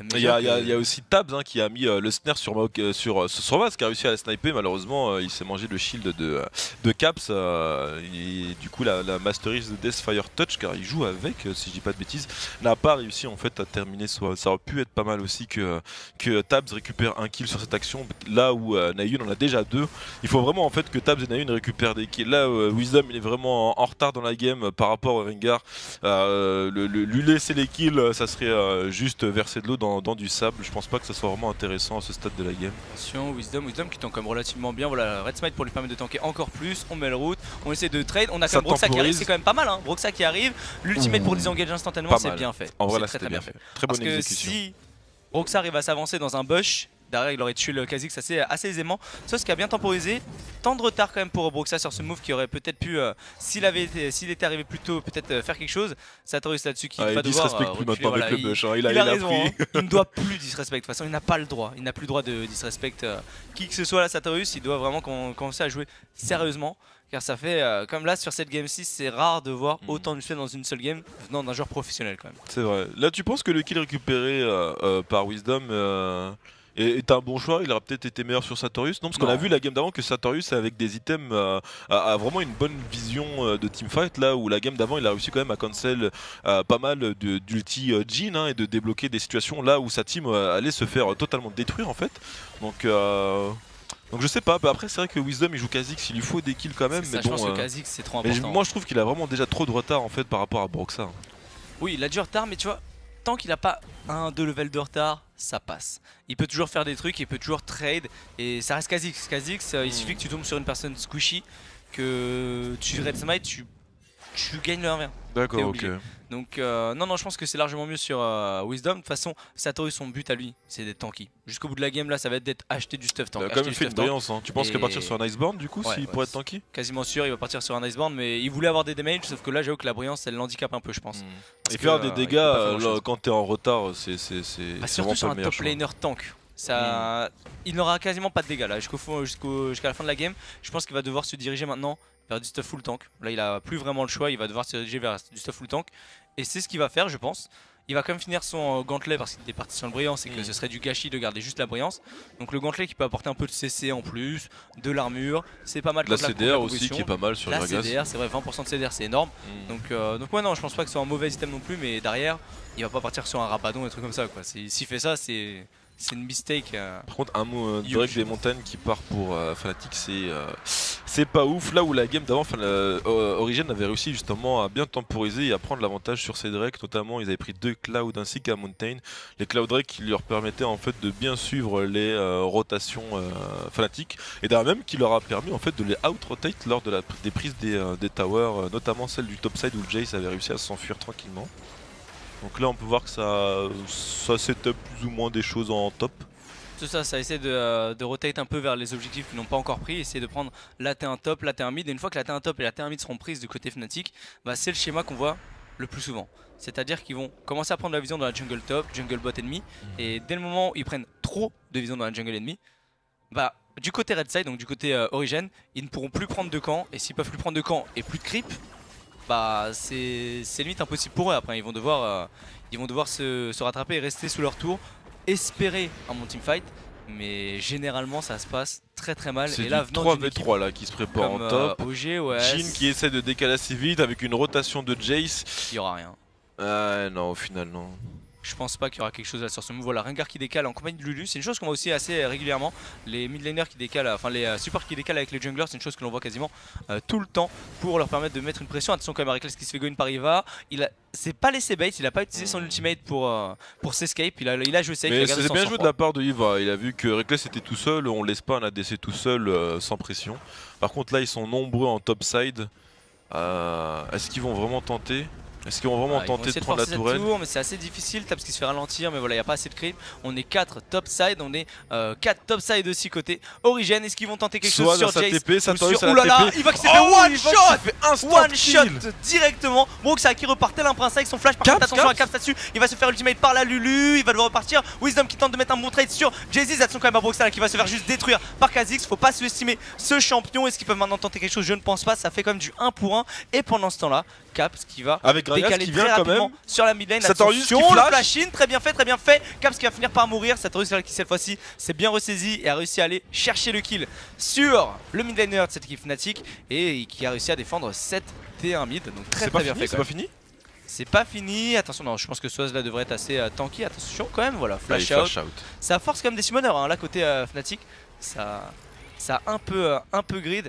Speaker 2: Il y, que... y a aussi Tabs hein, qui a mis euh, le snare sur, euh, sur, sur Vaz, qui a réussi à la sniper. Malheureusement, euh, il s'est mangé le shield de, de Caps. Euh, et du coup, la, la masterise de Deathfire Touch, car il joue avec, euh, si je dis pas de bêtises, n'a pas réussi en fait à terminer. Soit, ça aurait pu être pas mal aussi que, que Tabs récupère un kill sur cette action. Là où euh, Nayun en a déjà deux. Il faut vraiment en fait que Tabs et Nayun récupèrent des kills. Là, euh, Wisdom il est vraiment en, en retard dans la game euh, par rapport au Rengar. Euh, le, le, lui laisser les kills, ça serait euh, juste verser de l'eau dans, dans du sable. Je pense pas que ça soit vraiment intéressant à ce stade de la game.
Speaker 1: Attention, Wisdom, Wisdom qui tank quand même relativement bien. Voilà, Red Smite pour lui permettre de tanker encore plus. On met le route, on essaie de trade. On a quand même Broxah qui arrive, c'est quand même pas mal. Hein. Broxah qui arrive, l'ultimate pour disengage instantanément, c'est bien fait.
Speaker 2: En vrai, là, c'était bien fait. Très bonne
Speaker 1: exécution. Parce que si Broxah arrive à s'avancer dans un bush, derrière il aurait tué le Kha'Zix assez, assez aisément. Ça, ce qui a bien temporisé. Tant de retard quand même pour Broxah sur ce move qui aurait peut-être pu, euh, s'il avait été, s'il était arrivé plus tôt, peut-être euh, faire quelque chose. Satorius là-dessus qui
Speaker 2: ah,
Speaker 1: va
Speaker 2: il
Speaker 1: devoir
Speaker 2: disrespecte
Speaker 1: euh,
Speaker 2: plus
Speaker 1: reculer,
Speaker 2: maintenant
Speaker 1: voilà,
Speaker 2: avec
Speaker 1: il,
Speaker 2: le bush. Hein. Il,
Speaker 1: il,
Speaker 2: a,
Speaker 1: il
Speaker 2: il
Speaker 1: a
Speaker 2: a
Speaker 1: raison.
Speaker 2: pris.
Speaker 1: Hein. Il ne doit plus disrespect. De toute façon, il n'a pas le droit. Il n'a plus le droit de disrespect euh, qui que ce soit là, Satorius. Il doit vraiment commencer à jouer sérieusement. Car ça fait, euh, comme là sur cette game six, c'est rare de voir mmh. autant de succès dans une seule game venant d'un joueur professionnel quand même.
Speaker 2: C'est vrai. Là, tu penses que le kill récupéré euh, euh, par Wisdom euh, est, est un bon choix? Il aurait peut-être été meilleur sur Satorius? Non, parce qu'on a vu la game d'avant que Satorius, avec des items, euh, a, a vraiment une bonne vision euh, de teamfight. Là où la game d'avant, il a réussi quand même à cancel euh, pas mal d'ulti euh, Jhin hein, et de débloquer des situations là où sa team euh, allait se faire totalement détruire en fait. Donc. Euh Donc je sais pas, bah après c'est vrai que Wisdom il joue Kha'Zix, il lui faut des kills quand même.
Speaker 1: Ça,
Speaker 2: mais
Speaker 1: je
Speaker 2: bon,
Speaker 1: pense
Speaker 2: euh...
Speaker 1: que Kha'Zix c'est trop important.
Speaker 2: Mais moi je trouve qu'il a vraiment déjà trop de retard en fait par rapport à Broxah.
Speaker 1: Oui, il a du retard, mais tu vois, tant qu'il a pas un, deux levels de retard, ça passe. Il peut toujours faire des trucs, il peut toujours trade, et ça reste Kha'Zix. Kha'Zix, euh, mm. il suffit que tu tombes sur une personne squishy, que tu Red Smite, tu, tu gagnes le un v un.
Speaker 2: D'accord, ok.
Speaker 1: Donc euh, non non je pense que c'est largement mieux sur euh, Wisdom. De toute façon Satorius son but à lui c'est d'être tanky. Jusqu'au bout de la game là ça va être d'être acheter du stuff tank.
Speaker 2: Il a quand même fait une brillance hein. Tu penses qu'il va partir sur un Iceborne du coup
Speaker 1: ouais,
Speaker 2: s'il
Speaker 1: ouais,
Speaker 2: pourrait être tanky?
Speaker 1: Quasiment sûr il va partir sur un Iceborne mais il voulait avoir des damage sauf que là j'avoue que la brillance elle l'handicape un peu je pense.
Speaker 2: Mmh. Et faire des dégâts euh, quand t'es en retard c'est
Speaker 1: bah, surtout sur un top laner tank. Ça, mmh. Il n'aura quasiment pas de dégâts là jusqu'au jusqu'au jusqu'à la fin de la game. Je pense qu'il va devoir se diriger maintenant vers du stuff full tank. Là il a plus vraiment le choix, il va devoir se diriger vers du stuff full tank. Et c'est ce qu'il va faire je pense. Il va quand même finir son euh, gantelet parce qu'il était parti sur le brillance et que mmh. ce serait du gâchis de garder juste la brillance. Donc le gantelet qui peut apporter un peu de C C en plus, de l'armure, c'est pas mal.
Speaker 2: La C D R aussi qui est pas mal sur
Speaker 1: la
Speaker 2: Gragas.
Speaker 1: C D R c'est vrai, vingt pour cent de C D R c'est énorme. Mmh. Donc, euh, donc ouais non je pense pas que ce soit un mauvais item non plus mais derrière il va pas partir sur un Rabadon et trucs comme ça quoi. S'il fait ça c'est... C'est une mistake. Euh,
Speaker 2: Par contre, un mot euh, Drake des montagnes qui part pour euh, Fnatic, c'est euh, c'est pas ouf. Là où la game d'avant, euh, Origen avait réussi justement à bien temporiser et à prendre l'avantage sur ces Drake. Notamment, ils avaient pris deux Cloud ainsi qu'un Mountain. Les Cloud Drake qui leur permettaient en fait de bien suivre les euh, rotations euh, Fnatic et d'ailleurs même qui leur a permis en fait de les out-rotate lors de la, des prises des, euh, des towers, euh, notamment celle du topside où Jace avait réussi à s'enfuir tranquillement. Donc là on peut voir que ça, ça setup plus ou moins des choses en top.
Speaker 1: C'est ça, ça essaie de, euh, de rotate un peu vers les objectifs qu'ils n'ont pas encore pris, essayer de prendre la T un top, la T un mid, et une fois que la T un top et la T un mid seront prises du côté Fnatic, bah c'est le schéma qu'on voit le plus souvent. C'est-à-dire qu'ils vont commencer à prendre la vision dans la jungle top, jungle bot ennemi, et dès le moment où ils prennent trop de vision dans la jungle ennemi, bah du côté red side, donc du côté euh, Origen, ils ne pourront plus prendre de camp, et s'ils peuvent plus prendre de camp et plus de creep, bah c'est limite impossible pour eux. Après ils vont devoir, euh, ils vont devoir se, se rattraper et rester sous leur tour, espérer un bon teamfight, mais généralement ça se passe très très mal.
Speaker 2: C'est
Speaker 1: et là,
Speaker 2: du trois v trois là qui se prépare
Speaker 1: comme,
Speaker 2: en top.
Speaker 1: Euh, O G, ouais,
Speaker 2: Jhin qui essaie de décaler assez vite avec une rotation de Jace.
Speaker 1: Il y aura rien.
Speaker 2: Ah non, au final non.
Speaker 1: Je pense pas qu'il y aura quelque chose là sur ce move. Voilà, Rengar qui décale en compagnie de Lulu, c'est une chose qu'on voit aussi assez régulièrement. Les mid laners qui décalent, enfin les euh, supports qui décalent avec les junglers, c'est une chose que l'on voit quasiment euh, tout le temps pour leur permettre de mettre une pression. Attention quand même à Reckless qui se fait go in par Iva. Il a, c'est pas laissé bait, il a pas utilisé son ultimate pour, euh, pour s'escape. Il a, il a joué safe.
Speaker 2: Mais c'est bien joué de la part de Iva. Il a vu que Reckless était tout seul, on laisse pas un A D C tout seul euh, sans pression. Par contre là ils sont nombreux en top side. Euh, Est-ce qu'ils vont vraiment tenter? Est-ce qu'ils vont vraiment ah, tenter de, de prendre la tourelle tour,
Speaker 1: mais c'est assez difficile, Tabs qui se fait ralentir, mais voilà, il n'y a pas assez de creep. On est quatre top side, on est euh, quatre top side aussi côté Origen. Est-ce qu'ils vont tenter quelque
Speaker 2: Soit
Speaker 1: chose sur
Speaker 2: Jace
Speaker 1: T
Speaker 2: P, ça sur...
Speaker 1: Ouh là là, il va que c'est
Speaker 2: oh,
Speaker 1: one shot One
Speaker 2: kill.
Speaker 1: shot directement. Bon, ça qui repart tel un prince avec son flash. Par contre, attention à Caps là-dessus. Il va se faire ultimate par la Lulu. Il va devoir repartir. Wisdom qui tente de mettre un bon trade sur Jay-Z. Attention quand même à Broxah qui va se faire juste détruire par Kha'Zix. Faut pas sous-estimer ce champion. Est-ce qu'ils peuvent maintenant tenter quelque chose? Je ne pense pas. Ça fait quand même du un pour un. Et pendant ce temps-là, Caps qui va
Speaker 2: avec Gragas
Speaker 1: décaler
Speaker 2: qui
Speaker 1: très
Speaker 2: vient quand
Speaker 1: rapidement
Speaker 2: même
Speaker 1: sur la mid lane.
Speaker 2: Sartorius
Speaker 1: Attention,
Speaker 2: qui
Speaker 1: le
Speaker 2: flash.
Speaker 1: flash in, très bien fait, très bien fait. Caps qui va finir par mourir. Sartorius qui cette fois-ci s'est bien ressaisi et a réussi à aller chercher le kill sur le mid laner de cette équipe Fnatic et qui a réussi à défendre sept T un mid. Donc très très bien fait.
Speaker 2: C'est pas fini.
Speaker 1: C'est pas fini, attention, non, je pense que Swaz là devrait être assez euh, tanky, attention quand même, voilà, flash,
Speaker 2: Allez,
Speaker 1: out.
Speaker 2: flash out.
Speaker 1: Ça force quand même des summoners, hein, là côté euh, Fnatic, ça, ça a un peu, euh, un peu grid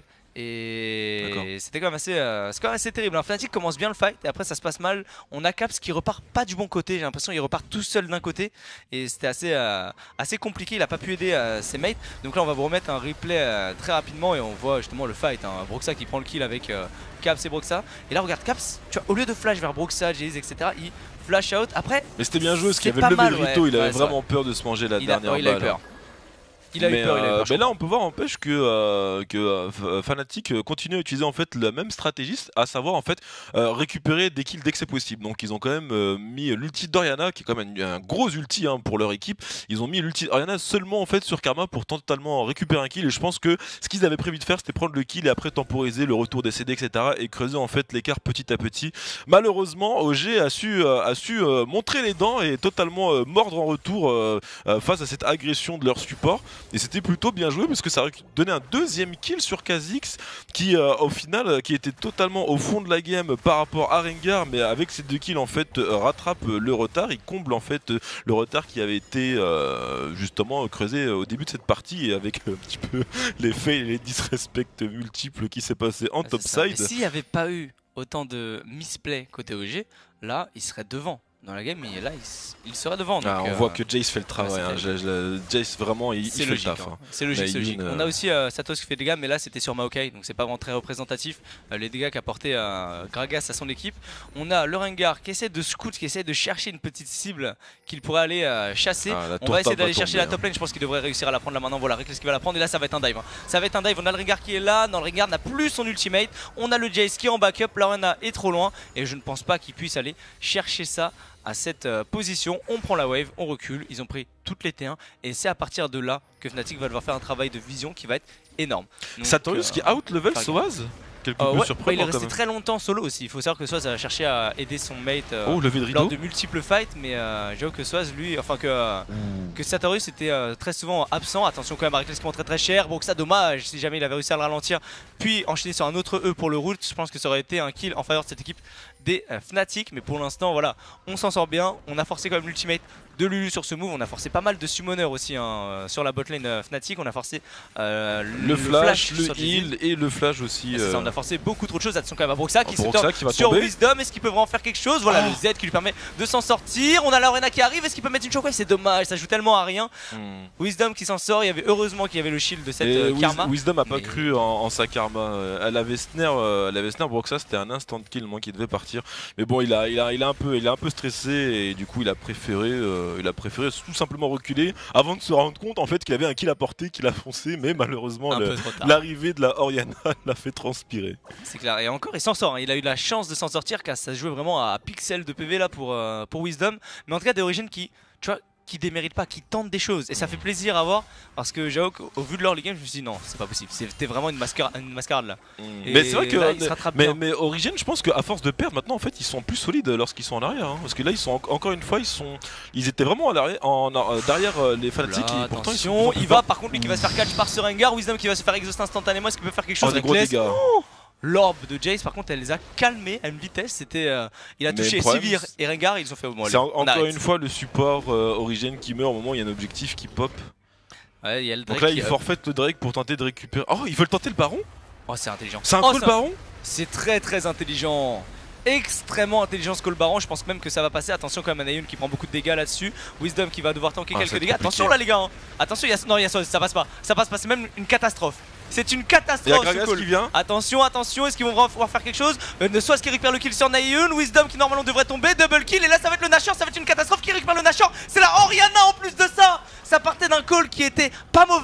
Speaker 1: et c'était quand même assez, euh, c'est quand même assez terrible. Hein. Fnatic commence bien le fight et après ça se passe mal. On a Caps qui repart pas du bon côté, j'ai l'impression qu'il repart tout seul d'un côté et c'était assez, euh, assez compliqué. Il a pas pu aider euh, ses mates. Donc là on va vous remettre un replay euh, très rapidement et on voit justement le fight. Hein. Broxah qui prend le kill avec euh, Caps et Broxah. Et là regarde Caps, tu vois, au lieu de flash vers Broxah, Jayce, et cetera, il flash out. Après,
Speaker 2: mais c'était bien joué parce qu'il avait
Speaker 1: pas
Speaker 2: levé
Speaker 1: mal,
Speaker 2: le Rito,
Speaker 1: ouais.
Speaker 2: il avait
Speaker 1: Ouais,
Speaker 2: vraiment peur de se manger la
Speaker 1: il a,
Speaker 2: dernière
Speaker 1: oh, il a eu
Speaker 2: balle.
Speaker 1: peur. Il a
Speaker 2: mais,
Speaker 1: eu peur, il a eu peur.
Speaker 2: euh, mais là on peut voir empêche que, euh, que euh, Fnatic continue à utiliser en fait la même stratégie, à savoir en fait euh, récupérer des kills dès que c'est possible. Donc ils ont quand même euh, mis l'ulti d'Orianna qui est quand même un, un gros ulti hein, pour leur équipe. Ils ont mis l'ulti d'Orianna seulement en fait sur Karma pour totalement récupérer un kill et je pense que ce qu'ils avaient prévu de faire c'était prendre le kill et après temporiser le retour des C D etc et creuser en fait l'écart petit à petit. Malheureusement O G a su, euh, a su euh, montrer les dents et totalement euh, mordre en retour euh, euh, face à cette agression de leur support. Et c'était plutôt bien joué parce que ça a donné un deuxième kill sur Kha'Zix qui euh, au final euh, qui était totalement au fond de la game par rapport à Rengar, mais avec ces deux kills en fait euh, rattrape euh, le retard, il comble en fait euh, le retard qui avait été euh, justement creusé euh, au début de cette partie et avec euh, un petit peu les fails et les disrespects multiples qui s'est passé en
Speaker 1: Ah,
Speaker 2: topside.
Speaker 1: s'il n'y avait pas eu autant de misplay côté O G, là il serait devant dans la game, mais là il, il serait devant. Donc,
Speaker 2: ah, on
Speaker 1: euh,
Speaker 2: voit que Jayce fait le travail,
Speaker 1: ouais,
Speaker 2: hein. je, je, Jayce vraiment il, il fait
Speaker 1: logique,
Speaker 2: le taf.
Speaker 1: hein.
Speaker 2: Hein.
Speaker 1: C'est logique, c'est logique.
Speaker 2: Yoon,
Speaker 1: On a aussi euh, Satos qui fait des dégâts, mais là c'était sur Maokai, donc c'est pas vraiment très représentatif euh, les dégâts qu'a porté euh, Gragas à son équipe. On a le Rengar qui essaie de scout, qui essaie de chercher une petite cible qu'il pourrait aller euh, chasser.
Speaker 2: Ah,
Speaker 1: on va essayer d'aller chercher
Speaker 2: tomber,
Speaker 1: la top lane, je pense qu'il devrait réussir à la prendre là maintenant. Voilà, Reckless qui va la prendre et là ça va être un dive. Hein. Ça va être un dive, on a le Rengar qui est là, non le Rengar n'a plus son ultimate, on a le Jayce qui est en backup, Lorena est trop loin et je ne pense pas qu'il puisse aller chercher ça à cette euh, position. On prend la wave, on recule, ils ont pris toutes les T un et c'est à partir de là que Fnatic va devoir faire un travail de vision qui va être énorme.
Speaker 2: Sartorius euh, qui out level Soaz quelque peu
Speaker 1: euh, ouais,
Speaker 2: surprenant
Speaker 1: bah, il est resté
Speaker 2: quand même.
Speaker 1: très longtemps solo aussi. Il faut savoir que Soaz a cherché à aider son mate euh,
Speaker 2: oh, levé de
Speaker 1: lors de multiples fights, mais euh, j'avoue que Soaz lui, enfin que, euh, que Sartorius était euh, très souvent absent. Attention quand même, Reckless qui monte très très cher. Bon, que ça dommage si jamais il avait réussi à le ralentir, puis enchaîner sur un autre E pour le route. Je pense que ça aurait été un kill en faveur de cette équipe des euh, Fnatic, mais pour l'instant voilà, on s'en sort bien. On a forcé quand même l'ultimate de Lulu sur ce move, on a forcé pas mal de summoners aussi hein, sur la botlane euh, Fnatic, on a forcé euh,
Speaker 2: le,
Speaker 1: le
Speaker 2: flash,
Speaker 1: flash
Speaker 2: le heal et le flash aussi.
Speaker 1: Euh... Ça, on a forcé beaucoup trop de choses. Attention quand même à Broxah qui se
Speaker 2: qui va
Speaker 1: sur
Speaker 2: tomber.
Speaker 1: Wisdom, est-ce qu'il peut vraiment faire quelque chose? Voilà oh. le Z qui lui permet de s'en sortir. On a Lorena qui arrive, est-ce qu'il peut mettre une shockwave? C'est dommage, ça joue tellement à rien. hmm. Wisdom qui s'en sort, il y avait heureusement qu'il y avait le shield de cette et euh, Karma.
Speaker 2: Wisdom a pas
Speaker 1: mais...
Speaker 2: cru en, en sa Karma, elle avait snare, euh, elle avait snare Broxah, c'était un instant kill moi qui devait partir. Mais bon il a, il a, il a un peu, il a un peu stressé et du coup il a préféré, euh, il a préféré tout simplement reculer avant de se rendre compte en fait qu'il avait un kill à porter, qu'il a foncé, mais malheureusement l'arrivée de la Orianna l'a fait transpirer.
Speaker 1: C'est clair, et encore il s'en sort, hein. Il a eu la chance de s'en sortir car ça se jouait vraiment à pixels de P V là pour, euh, pour Wisdom, mais en tout cas des origines qui, tu vois, qui déméritent pas, qui tentent des choses et ça fait plaisir à voir parce que j'avoue qu'au vu de leur game je me suis dit non c'est pas possible, c'était vraiment une, mascara une mascarade là.
Speaker 2: Mmh. Mais c'est vrai que
Speaker 1: là,
Speaker 2: mais, mais Origin je pense qu'à force de perdre maintenant en fait ils sont plus solides lorsqu'ils sont en arrière hein, parce que là ils sont en encore une fois ils sont ils étaient vraiment en arrière, en, en, derrière euh, les Fnatic et pourtant ils sont
Speaker 1: il va par contre lui qui va se faire catch par ce Rengar, Wisdom qui va se faire exhaust instantanément, est-ce qu'il peut faire quelque chose?
Speaker 2: Oh, des gros dégâts. Oh,
Speaker 1: l'orbe de Jayce par contre elle les a calmés à une vitesse, c'était euh, il a touché Sivir et Rengar, ils ont fait au moins.
Speaker 2: C'est en, encore une fois le support euh, Origin qui meurt au moment où il y a un objectif qui pop.
Speaker 1: Ouais, il y a le Drake.
Speaker 2: Donc là il
Speaker 1: euh...
Speaker 2: forfait le Drake pour tenter de récupérer. Oh ils veulent tenter le baron.
Speaker 1: Oh c'est intelligent.
Speaker 2: C'est un
Speaker 1: oh,
Speaker 2: call baron.
Speaker 1: C'est très très intelligent. Extrêmement intelligent ce call baron, je pense même que ça va passer. Attention quand même à Nayun qui prend beaucoup de dégâts là-dessus. Wisdom qui va devoir tanker ah, quelques dégâts. Attention là les gars hein. Attention, il y a... non il y a ça, ça passe pas. Ça passe pas, c'est même une catastrophe. C'est une catastrophe.
Speaker 2: Il y a Gragas qui vient.
Speaker 1: Attention, attention, est-ce qu'ils vont pouvoir faire quelque chose? euh, Ne soit ce qui récupère le kill sur Nayun, Wisdom qui normalement devrait tomber, double kill et là ça va être le Nashor, ça va être une catastrophe qui récupère le Nashor. C'est la Orianna en plus de ça. Ça partait d'un call qui était pas mauvais,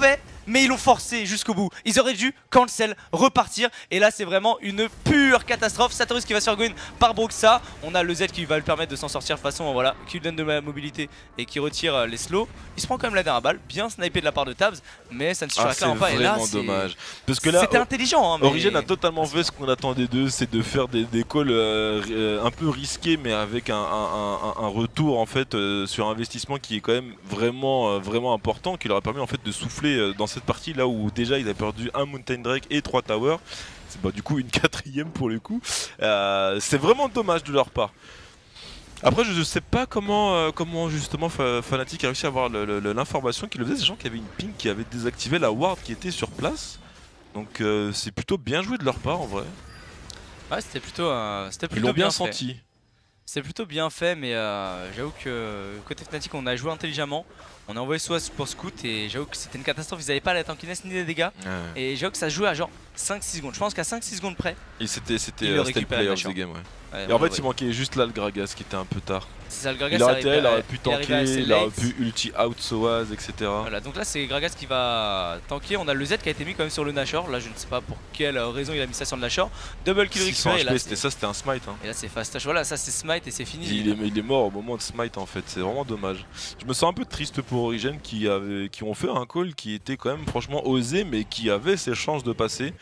Speaker 1: mais ils l'ont forcé jusqu'au bout. Ils auraient dû cancel, repartir, et là c'est vraiment une pure catastrophe. Satorus qui va se faire going par Broxah. On a le Z qui va lui permettre de s'en sortir de façon, voilà, qui lui donne de la mobilité et qui retire les slows. Il se prend quand même la dernière balle, bien snipé de la part de Tabs, mais ça ne suffira
Speaker 2: ah,
Speaker 1: clairement pas. Et là,
Speaker 2: c'est vraiment dommage. Parce que
Speaker 1: là,
Speaker 2: là,
Speaker 1: c'était intelligent. Hein, mais...
Speaker 2: Origen a totalement fait ce qu'on attendait d'eux, c'est de faire des, des calls euh, euh, un peu risqués, mais avec un, un, un, un retour en fait euh, sur investissement qui est quand même vraiment, euh, vraiment important, qui leur a permis en fait de souffler euh, dans cette partie là où déjà il a perdu un Mountain Drake et trois Towers. C'est bah, du coup une quatrième pour le coup. Euh, c'est vraiment dommage de leur part. Après je ne sais pas comment, euh, comment justement Fnatic a réussi à avoir l'information qu'il le faisait, sachant qu'il y avait une ping qui avait désactivé la ward qui était sur place. Donc euh, c'est plutôt bien joué de leur part en vrai.
Speaker 1: Ouais, c'était plutôt, euh, c'était plutôt
Speaker 2: Ils l'ont bien, bien
Speaker 1: senti. C'est plutôt bien fait, mais euh, j'avoue que côté Fnatic on a joué intelligemment. On a envoyé soit pour Scout et j'avoue que c'était une catastrophe, ils n'avaient pas la tankiness ni les dégâts. Ouais. Et j'avoue que ça se jouait à genre cinq six secondes. Je pense qu'à cinq six secondes près.
Speaker 2: Et c'était euh, le player of the game, ouais. ouais et en fait, ouais. il manquait juste là le Gragas qui était un peu tard.
Speaker 1: C'est ça, le Gragas.
Speaker 2: Il aurait, été, il aurait pu tanker, il, il aurait pu ulti out Soaz, et cetera.
Speaker 1: Voilà, donc là c'est Gragas qui va tanker. On a le Z qui a été mis quand même sur le Nashor. Là, je ne sais pas pour quelle raison il a mis ça sur le Nashor. Double kill récupéré.
Speaker 2: C'était ça, c'était un smite. Hein.
Speaker 1: Et là c'est fast touch. Voilà, ça c'est smite et c'est fini.
Speaker 2: Il est, il est mort au moment de smite en fait. C'est vraiment dommage. Je me sens un peu triste pour Origen qui avait, qui ont fait un call qui était quand même franchement osé, mais qui avait ses chances de passer.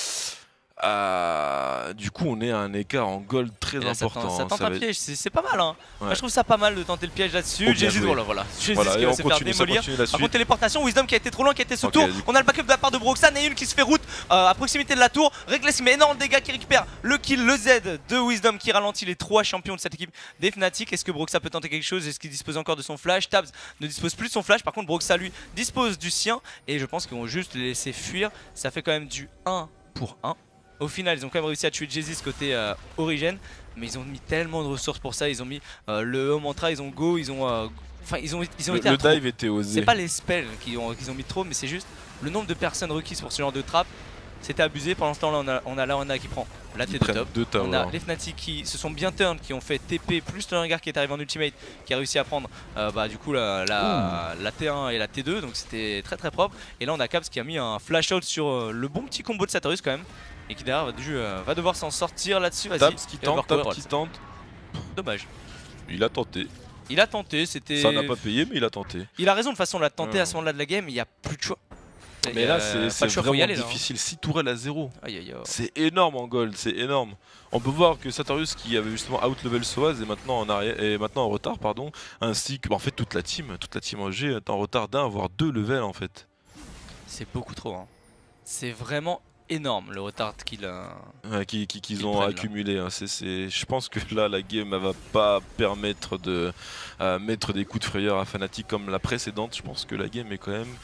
Speaker 2: Euh, du coup on est à un écart en gold très là, important.
Speaker 1: Ça tente, ça tente un piège, c'est pas mal hein. Ouais. Moi je trouve ça pas mal de tenter le piège là-dessus. Jésus, voilà, voilà. Jésus
Speaker 2: voilà,
Speaker 1: qui va se faire démolir. Par contre téléportation, Wisdom qui a été trop loin, qui a été sous okay, tour. On a le backup de la part de Broxah, Neyun qui se fait route euh, à proximité de la tour. Reckless met énorme dégâts qui récupère le kill, le Z de Wisdom qui ralentit les trois champions de cette équipe des Fnatic. Est-ce que Broxah peut tenter quelque chose? Est-ce qu'il dispose encore de son flash? Tabs ne dispose plus de son flash, par contre Broxah lui dispose du sien. Et je pense qu'ils vont juste les laisser fuir. Ça fait quand même du un pour un. Au final, ils ont quand même réussi à tuer Jésus côté euh, Origen, mais ils ont mis tellement de ressources pour ça. Ils ont mis euh, le home mantra, ils ont go, ils ont, enfin, euh, ils ont, ils ont
Speaker 2: le,
Speaker 1: été.
Speaker 2: Le dive était osé.
Speaker 1: C'est pas les spells qu'ils ont, qu'ils ont mis trop, mais c'est juste le nombre de personnes requises pour ce genre de trap. C'était abusé. Pendant ce temps-là, on a, on a Laona qui prend la T de top.
Speaker 2: Deux
Speaker 1: on a les Fnatic qui se sont bien turn, qui ont fait T P plus le regard qui est arrivé en ultimate, qui a réussi à prendre euh, bah, du coup la, la, la T un et la T deux. Donc c'était très très propre. Et là, on a Caps qui a mis un flash out sur euh, le bon petit combo de Satorus quand même. Et qui derrière va, dû, euh, va devoir s'en sortir là-dessus.
Speaker 2: Tabs qui tente, Tabs qui tente.
Speaker 1: Dommage.
Speaker 2: Il a tenté.
Speaker 1: Il a tenté, c'était.
Speaker 2: Ça n'a pas payé, mais il a tenté.
Speaker 1: Il a raison de façon de la tenter ouais. à ce moment-là de la game, il n'y a plus de choix.
Speaker 2: Mais là, c'est vraiment aller, difficile. six tourelles à zéro. C'est énorme en gold, c'est énorme. On peut voir que Satorius qui avait justement out level Soaz est maintenant en arrière et maintenant en retard, pardon, ainsi que en fait toute la team, toute la team O G est en retard d'un voire deux levels en fait.
Speaker 1: C'est beaucoup trop. Hein. C'est vraiment énorme le retard qu'ils
Speaker 2: ouais, qu'ils qu qu ont accumulé. Hein. C est, c est... Je pense que là la game elle va pas permettre de euh, mettre des coups de frayeur à Fnatic comme la précédente. Je pense que la game est quand même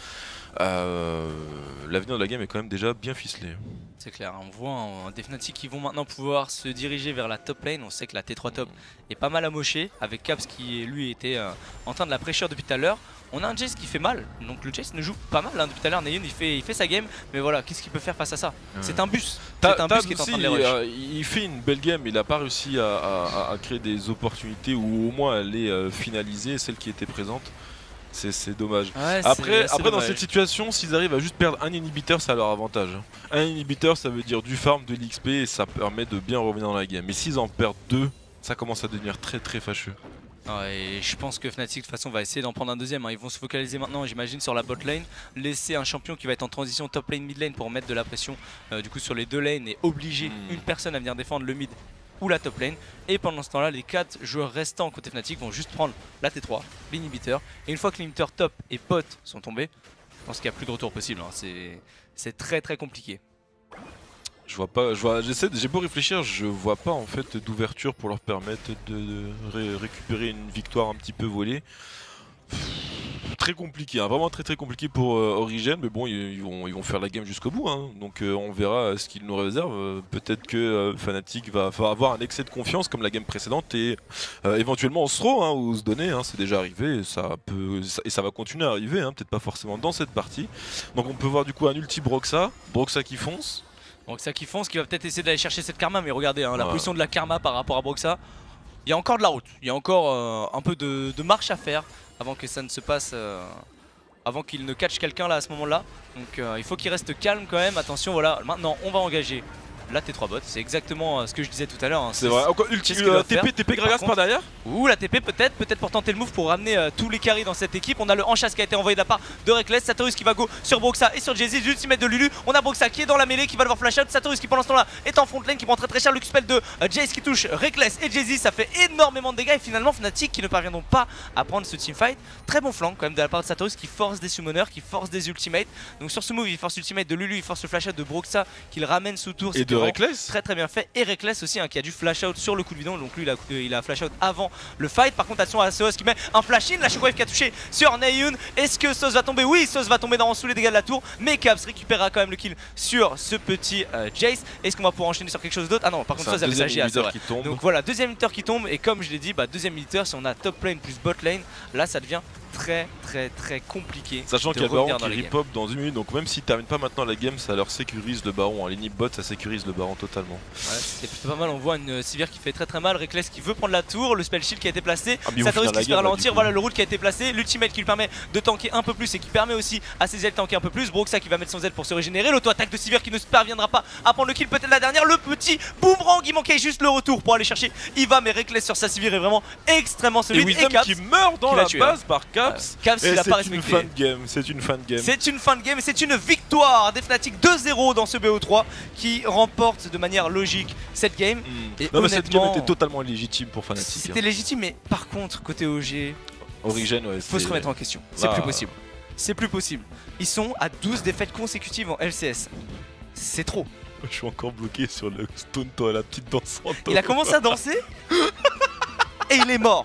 Speaker 2: euh, l'avenir de la game est quand même déjà bien ficelé.
Speaker 1: C'est clair, on voit hein, des Fnatic qui vont maintenant pouvoir se diriger vers la top lane. On sait que la T trois top est pas mal amochée avec Caps qui lui était euh, en train de la pressure depuis tout à l'heure. On a un Jace qui fait mal, donc le Jace ne joue pas mal hein, depuis tout à l'heure. Neyun il fait, il fait sa game, mais voilà, qu'est-ce qu'il peut faire face à ça? ouais. C'est un bus, c'est un bus qui est en train de les rush.
Speaker 2: Euh, il fait une belle game, il n'a pas réussi à, à, à créer des opportunités ou au moins à les euh, finaliser, celles qui étaient présentes. C'est dommage.
Speaker 1: Ouais,
Speaker 2: après, après
Speaker 1: dommage.
Speaker 2: Dans cette situation, s'ils arrivent à juste perdre un inhibiteur, c'est à leur avantage. Un inhibiteur, ça veut dire du farm, de l'X P et ça permet de bien revenir dans la game. Mais s'ils en perdent deux, ça commence à devenir très très fâcheux.
Speaker 1: Ouais, et je pense que Fnatic de toute façon va essayer d'en prendre un deuxième. Hein. Ils vont se focaliser maintenant, j'imagine, sur la bot lane. Laisser un champion qui va être en transition top lane, mid lane pour mettre de la pression euh, du coup sur les deux lanes et obliger mmh. une personne à venir défendre le mid ou la top lane. Et pendant ce temps là, les quatre joueurs restants côté Fnatic vont juste prendre la T trois, l'inhibiteur. Et une fois que l'inhibiteur top et bot sont tombés, je pense qu'il n'y a plus de retour possible. Hein. C'est très très compliqué.
Speaker 2: Je vois pas, je vois, j'essaie, j'ai beau réfléchir, je vois pas en fait d'ouverture pour leur permettre de, de ré récupérer une victoire un petit peu volée. Très compliqué, hein, vraiment très très compliqué pour euh, Origen, mais bon ils, ils, vont, ils vont faire la game jusqu'au bout, hein, donc euh, on verra ce qu'ils nous réservent. Euh, Peut-être que euh, Fnatic va, va avoir un excès de confiance comme la game précédente et euh, éventuellement on se throw hein, ou se donner, hein, c'est déjà arrivé et ça, peut, ça, et ça va continuer à arriver, hein, peut-être pas forcément dans cette partie. Donc on peut voir du coup un ulti Broxah, Broxah qui fonce.
Speaker 1: Broxah qui fonce, qui va peut-être essayer d'aller chercher cette karma, mais regardez hein, la ouais. position de la karma par rapport à Broxah. Il y a encore de la route, il y a encore euh, un peu de, de marche à faire avant que ça ne se passe euh, avant qu'il ne catch quelqu'un là à ce moment-là. Donc euh, il faut qu'il reste calme quand même. Attention, voilà, maintenant on va engager la T trois bot, c'est exactement ce que je disais tout à l'heure. Hein.
Speaker 2: C'est vrai. Encore ulti, euh, T P, T P Gragas par derrière.
Speaker 1: Ouh, la T P peut-être, peut-être pour tenter le move pour ramener euh, tous les carries dans cette équipe. On a le enchasse qui a été envoyé de la part de Reckless. Satorus qui va go sur Broxa et sur Jay-Z, l'ultimate de Lulu. On a Broxa qui est dans la mêlée, qui va devoir flash out. Satorus qui pendant ce temps-là est en front lane, qui prend très très cher. Le spell de euh, Jace qui touche Reckless et Jay-Z, ça fait énormément de dégâts. Et finalement Fnatic qui ne parviendront pas à prendre ce teamfight. Très bon flanc quand même de la part de Satorus qui force des summoners, qui force des ultimates. Donc sur ce move il force l'ultimate de Lulu, il force le flash out de Broxa qu'il ramène sous tour.
Speaker 2: Et de Reckless.
Speaker 1: Très très bien fait. Et Reckless aussi hein, qui a dû flash out sur le coup de bidon. Donc lui il a, euh, il a flash out avant le fight. Par contre attention à Seos qui met un flash in. La shockwave qui a touché sur Nayun. Est-ce que Seos va tomber? Oui, Seos va tomber dans sous les dégâts de la tour. Mais Caps récupérera quand même le kill sur ce petit euh, Jace. Est-ce qu'on va pouvoir enchaîner sur quelque chose d'autre? Ah non, par contre Seos avait sagi à
Speaker 2: qui tombe.
Speaker 1: Donc voilà, deuxième hitter qui tombe. Et comme je l'ai dit, bah, deuxième hitter, si on a top lane plus bot lane, là ça devient très très très compliqué.
Speaker 2: Sachant qu'il y a le baron qui rip-up dans une minute, donc même s'ils terminent pas maintenant la game, ça leur sécurise le baron. Les nip bot, ça sécurise le baron totalement.
Speaker 1: Ouais, c'est plutôt pas mal. On voit une Sivir qui fait très très mal. Reckless qui veut prendre la tour, le spell shield qui a été placé,
Speaker 2: ah,
Speaker 1: Satorus qui se fait ralentir. Voilà le route qui a été placé, l'ultimate qui lui permet de tanker un peu plus et qui permet aussi à ses ailes de tanker un peu plus. Broxa qui va mettre son Z pour se régénérer. L'auto-attaque de Sivir qui ne parviendra pas à prendre le kill, peut-être la dernière. Le petit boomerang, il manquait juste le retour pour aller chercher Iva, mais Reckless sur sa Sivir est vraiment extrêmement solide.
Speaker 2: Et Wisdom qui meurt dans la base par Caps.
Speaker 1: C'est
Speaker 2: une fin de game, c'est une fin de game.
Speaker 1: C'est une fin de game et c'est une victoire des Fnatic deux zéro dans ce B O trois qui remporte de manière logique cette game. Mmh. Et
Speaker 2: non mais cette game était totalement légitime pour Fnatic.
Speaker 1: C'était hein. légitime, mais par contre côté O G,
Speaker 2: Origin, ouais,
Speaker 1: faut se remettre en question. C'est plus possible. C'est plus possible. Ils sont à douze défaites consécutives en L C S. C'est trop.
Speaker 2: Je suis encore bloqué sur le stone, toi, la petite dansante.
Speaker 1: Il a commencé à danser et il est mort.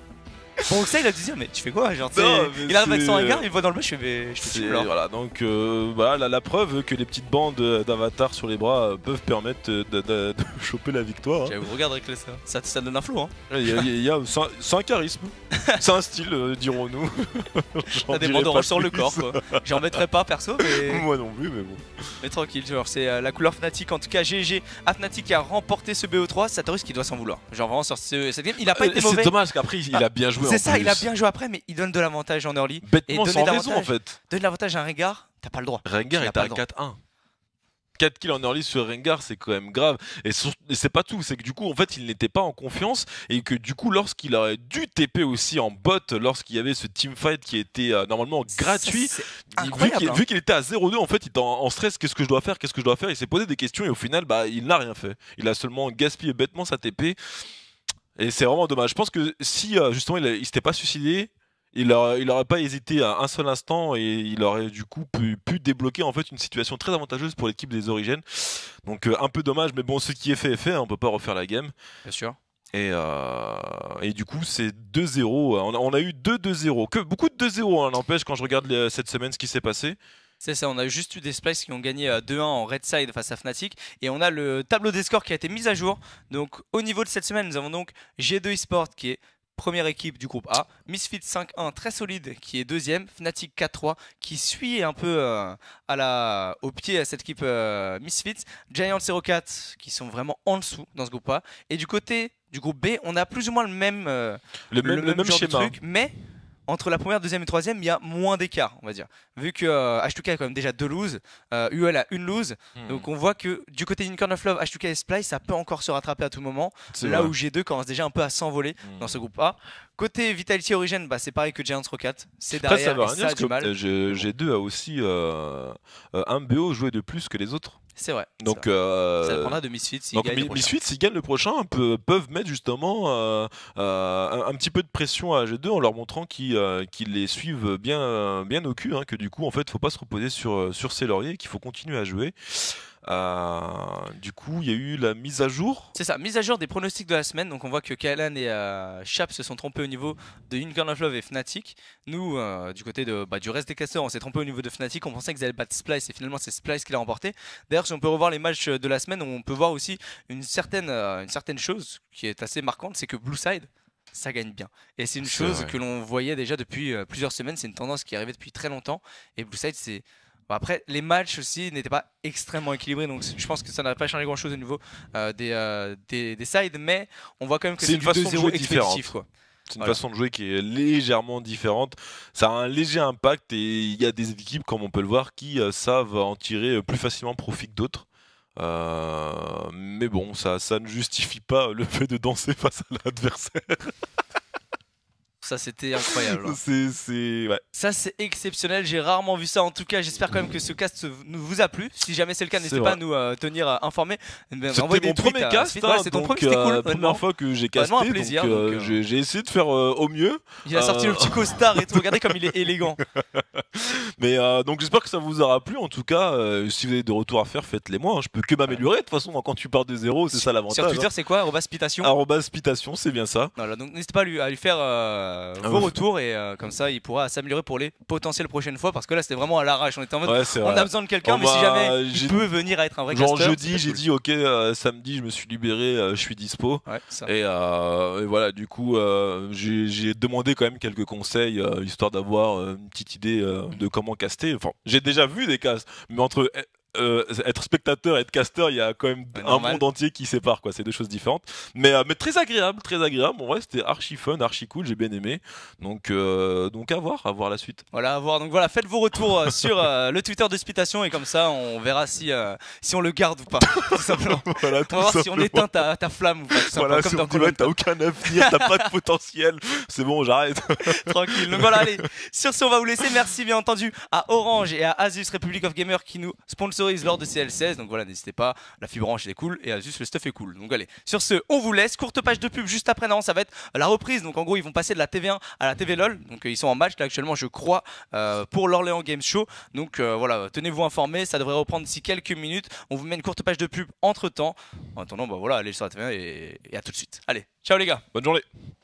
Speaker 1: Bon, ça il a dû dire mais tu fais quoi genre, non, il arrive avec son regard, il voit dans le match, je fais je fais
Speaker 2: voilà donc euh, voilà la, la preuve que les petites bandes d'avatars sur les bras peuvent permettre de, de, de choper la victoire.
Speaker 1: Hein. Regarde avec ça, ça, ça donne un flow hein.
Speaker 2: Il y a, il y a c'est un charisme, c'est un style euh, dirons-nous.
Speaker 1: T'as des bandes orange sur le corps quoi. J'en mettrais pas perso mais.
Speaker 2: Moi non plus mais bon.
Speaker 1: Mais tranquille, genre c'est euh, la couleur Fnatic en tout cas. G G à Fnatic qui a remporté ce B O trois. Satorus qui doit s'en vouloir. Genre vraiment sur ce, cette game il a pas euh, été mauvais.
Speaker 2: C'est dommage qu'après il a bien joué.
Speaker 1: C'est ça, plus. Il a bien joué après, mais il donne de l'avantage en early.
Speaker 2: Bêtement, et sans raison en fait.
Speaker 1: Donner l'avantage à un Rengar, t'as pas le droit.
Speaker 2: Rengar est à quatre un. quatre kills en early sur Rengar, c'est quand même grave. Et, et c'est pas tout, c'est que du coup, en fait, il n'était pas en confiance. Et que du coup, lorsqu'il aurait dû T P aussi en bot, lorsqu'il y avait ce teamfight qui était euh, normalement gratuit,
Speaker 1: ça, vu
Speaker 2: qu'il
Speaker 1: hein.
Speaker 2: qu était à zéro deux, en fait, il était en, en stress. Qu'est-ce que je dois faire? Qu'est-ce que je dois faire? Il s'est posé des questions et au final, bah, il n'a rien fait. Il a seulement gaspillé bêtement sa T P. Et c'est vraiment dommage. Je pense que si euh, justement il, il s'était pas suicidé, il aurait, il aurait pas hésité à un seul instant et il aurait du coup pu, pu débloquer en fait une situation très avantageuse pour l'équipe des Origines. Donc euh, un peu dommage, mais bon, ce qui est fait est fait, hein, on peut pas refaire la game.
Speaker 1: Bien sûr.
Speaker 2: Et, euh, et du coup c'est deux zéro, on a, on a eu deux deux zéro, que beaucoup de deux zéro hein, n'empêche quand je regarde les, cette semaine ce qui s'est passé.
Speaker 1: C'est ça, on a juste eu des splices qui ont gagné deux un en red side face à Fnatic. Et on a le tableau des scores qui a été mis à jour. Donc au niveau de cette semaine, nous avons donc G deux eSport qui est première équipe du groupe A, Misfits cinq un très solide qui est deuxième, Fnatic quatre trois qui suit un peu euh, à la, au pied à cette équipe euh, Misfits, Giant zéro quatre qui sont vraiment en dessous dans ce groupe A. Et du côté du groupe B, on a plus ou moins le même, euh,
Speaker 2: le même, le même, le même
Speaker 1: genre
Speaker 2: schéma.
Speaker 1: de truc, mais entre la première, deuxième et troisième, il y a moins d'écart, on va dire. Vu que euh, H deux K a quand même déjà deux loses, euh, U L a une lose. Mmh. Donc on voit que du côté d'Unicorn of Love, H deux K et Splice, ça peut encore se rattraper à tout moment. Là vrai. Où G deux commence déjà un peu à s'envoler mmh. dans ce groupe A. Côté Vitality Origin, bah, c'est pareil que Giants Rocket. C'est derrière, ça, va et ça a du mal.
Speaker 2: G deux a aussi euh, un B O joué de plus que les autres.
Speaker 1: C'est vrai.
Speaker 2: Donc, euh,
Speaker 1: ça dépendra de Misfits.
Speaker 2: Donc Misfits, s'ils gagnent le prochain, peut, peuvent mettre justement euh, euh, un, un petit peu de pression à G deux en leur montrant qu'ils euh, qu'ils les suivent bien, bien au cul, hein, que du coup, en fait, faut pas se reposer sur, sur ses lauriers, qu'il faut continuer à jouer. Euh, du coup, il y a eu la mise à jour.
Speaker 1: C'est ça, mise à jour des pronostics de la semaine. Donc on voit que Kaelan et euh, Chap se sont trompés au niveau de Unicorn of Love et Fnatic. Nous, euh, du côté de, bah, du reste des casters, on s'est trompé au niveau de Fnatic. On pensait qu'ils allaient battre Splice et finalement c'est Splice qui l'a remporté. D'ailleurs, si on peut revoir les matchs de la semaine, on peut voir aussi une certaine, euh, une certaine chose qui est assez marquante, c'est que Blue Side, ça gagne bien. Et c'est une chose vrai. que l'on voyait déjà depuis euh, plusieurs semaines. C'est une tendance qui arrivait depuis très longtemps. Et Blue Side, c'est... Bon, après, les matchs aussi n'étaient pas extrêmement équilibrés, donc je pense que ça n'aurait pas changé grand chose au niveau euh, des, euh, des, des sides, mais on voit quand même que c'est une façon de jouer expéditif, quoi.
Speaker 2: C'est une
Speaker 1: Voilà.
Speaker 2: façon de jouer qui est légèrement différente. Ça a un léger impact et il y a des équipes, comme on peut le voir, qui euh, savent en tirer plus facilement profit que d'autres. Euh, mais bon, ça, ça ne justifie pas le fait de danser face à l'adversaire.
Speaker 1: Ça c'était incroyable.
Speaker 2: C'est, c'est, ouais.
Speaker 1: Ça c'est exceptionnel, j'ai rarement vu ça. En tout cas, j'espère quand même que ce cast vous a plu. Si jamais c'est le cas, n'hésitez pas à nous euh, tenir euh, informés.
Speaker 2: C'était mon premier cast, hein,
Speaker 1: ouais, c'est ton
Speaker 2: donc,
Speaker 1: premier, c'était cool.
Speaker 2: euh, première fois que j'ai casté,
Speaker 1: un plaisir,
Speaker 2: donc, euh,
Speaker 1: donc, euh...
Speaker 2: j'ai, j'ai essayé de faire euh, au mieux.
Speaker 1: Il a sorti
Speaker 2: euh...
Speaker 1: le petit costard et tout, regardez comme il est élégant.
Speaker 2: Mais euh, donc j'espère que ça vous aura plu. En tout cas, euh, si vous avez des retours à faire, faites-les moi. Hein. Je peux que m'améliorer. De toute façon, quand tu pars de zéro, c'est ça l'avantage.
Speaker 1: Sur Twitter,
Speaker 2: hein.
Speaker 1: c'est quoi? arobase pitation.
Speaker 2: arobase pitation, c'est bien ça.
Speaker 1: Voilà, donc n'hésitez pas à lui, à lui faire euh,
Speaker 2: ah,
Speaker 1: vos
Speaker 2: ouf.
Speaker 1: retours et euh, comme ça, il pourra s'améliorer pour les potentielles prochaines fois. Parce que là, c'était vraiment à l'arrache. On était en mode,
Speaker 2: ouais,
Speaker 1: on a besoin de quelqu'un, mais si jamais il peut venir à être un vrai
Speaker 2: genre
Speaker 1: casteur.
Speaker 2: jeudi, j'ai cool. dit ok, euh, samedi, je me suis libéré, euh, je suis dispo.
Speaker 1: Ouais, ça.
Speaker 2: Et, euh, et voilà, du coup, euh, j'ai, j'ai demandé quand même quelques conseils euh, histoire d'avoir euh, une petite idée euh, de comment caster. Enfin, j'ai déjà vu des castes, mais entre euh, être spectateur et être casteur, il y a quand même
Speaker 1: ouais,
Speaker 2: un
Speaker 1: normal.
Speaker 2: monde entier qui sépare, quoi. C'est deux choses différentes. Mais, euh, mais très agréable, très agréable. En vrai, c'était archi fun, archi cool. J'ai bien aimé. Donc, euh, donc à voir, à voir la suite.
Speaker 1: Voilà, à voir. Donc voilà, faites vos retours euh, sur euh, le Twitter de Spitation et comme ça, on verra si euh, si on le garde ou pas. Tout simplement.
Speaker 2: Voilà, tout
Speaker 1: on va voir
Speaker 2: simplement.
Speaker 1: si on éteint ta, ta flamme ou pas. Tout
Speaker 2: voilà,
Speaker 1: comme
Speaker 2: si
Speaker 1: dans
Speaker 2: on dit ouais, t'as aucun avenir, t'as pas de potentiel. C'est bon, j'arrête.
Speaker 1: Tranquille. Donc voilà, allez. Sur ce, on va vous laisser. Merci bien entendu à Orange et à Asus Republic of Gamer qui nous sponsorisent lors de C L seize. Donc voilà, n'hésitez pas. La fibre Orange elle est cool et Asus le stuff est cool. Donc allez. Sur ce, on vous laisse. Courte page de pub juste après. Non, ça va être la reprise. Donc en gros, ils vont passer de la T V un à la T V LOL. Donc euh, ils sont en match là actuellement, je crois, euh, pour l'Orléans Games Show. Donc euh, voilà, tenez-vous informés. Ça devrait reprendre d'ici quelques minutes. On vous met une courte page de pub entre temps. En attendant, bah voilà, allez sur la T V un et, et à tout de suite. Allez, ciao les gars.
Speaker 2: Bonne journée.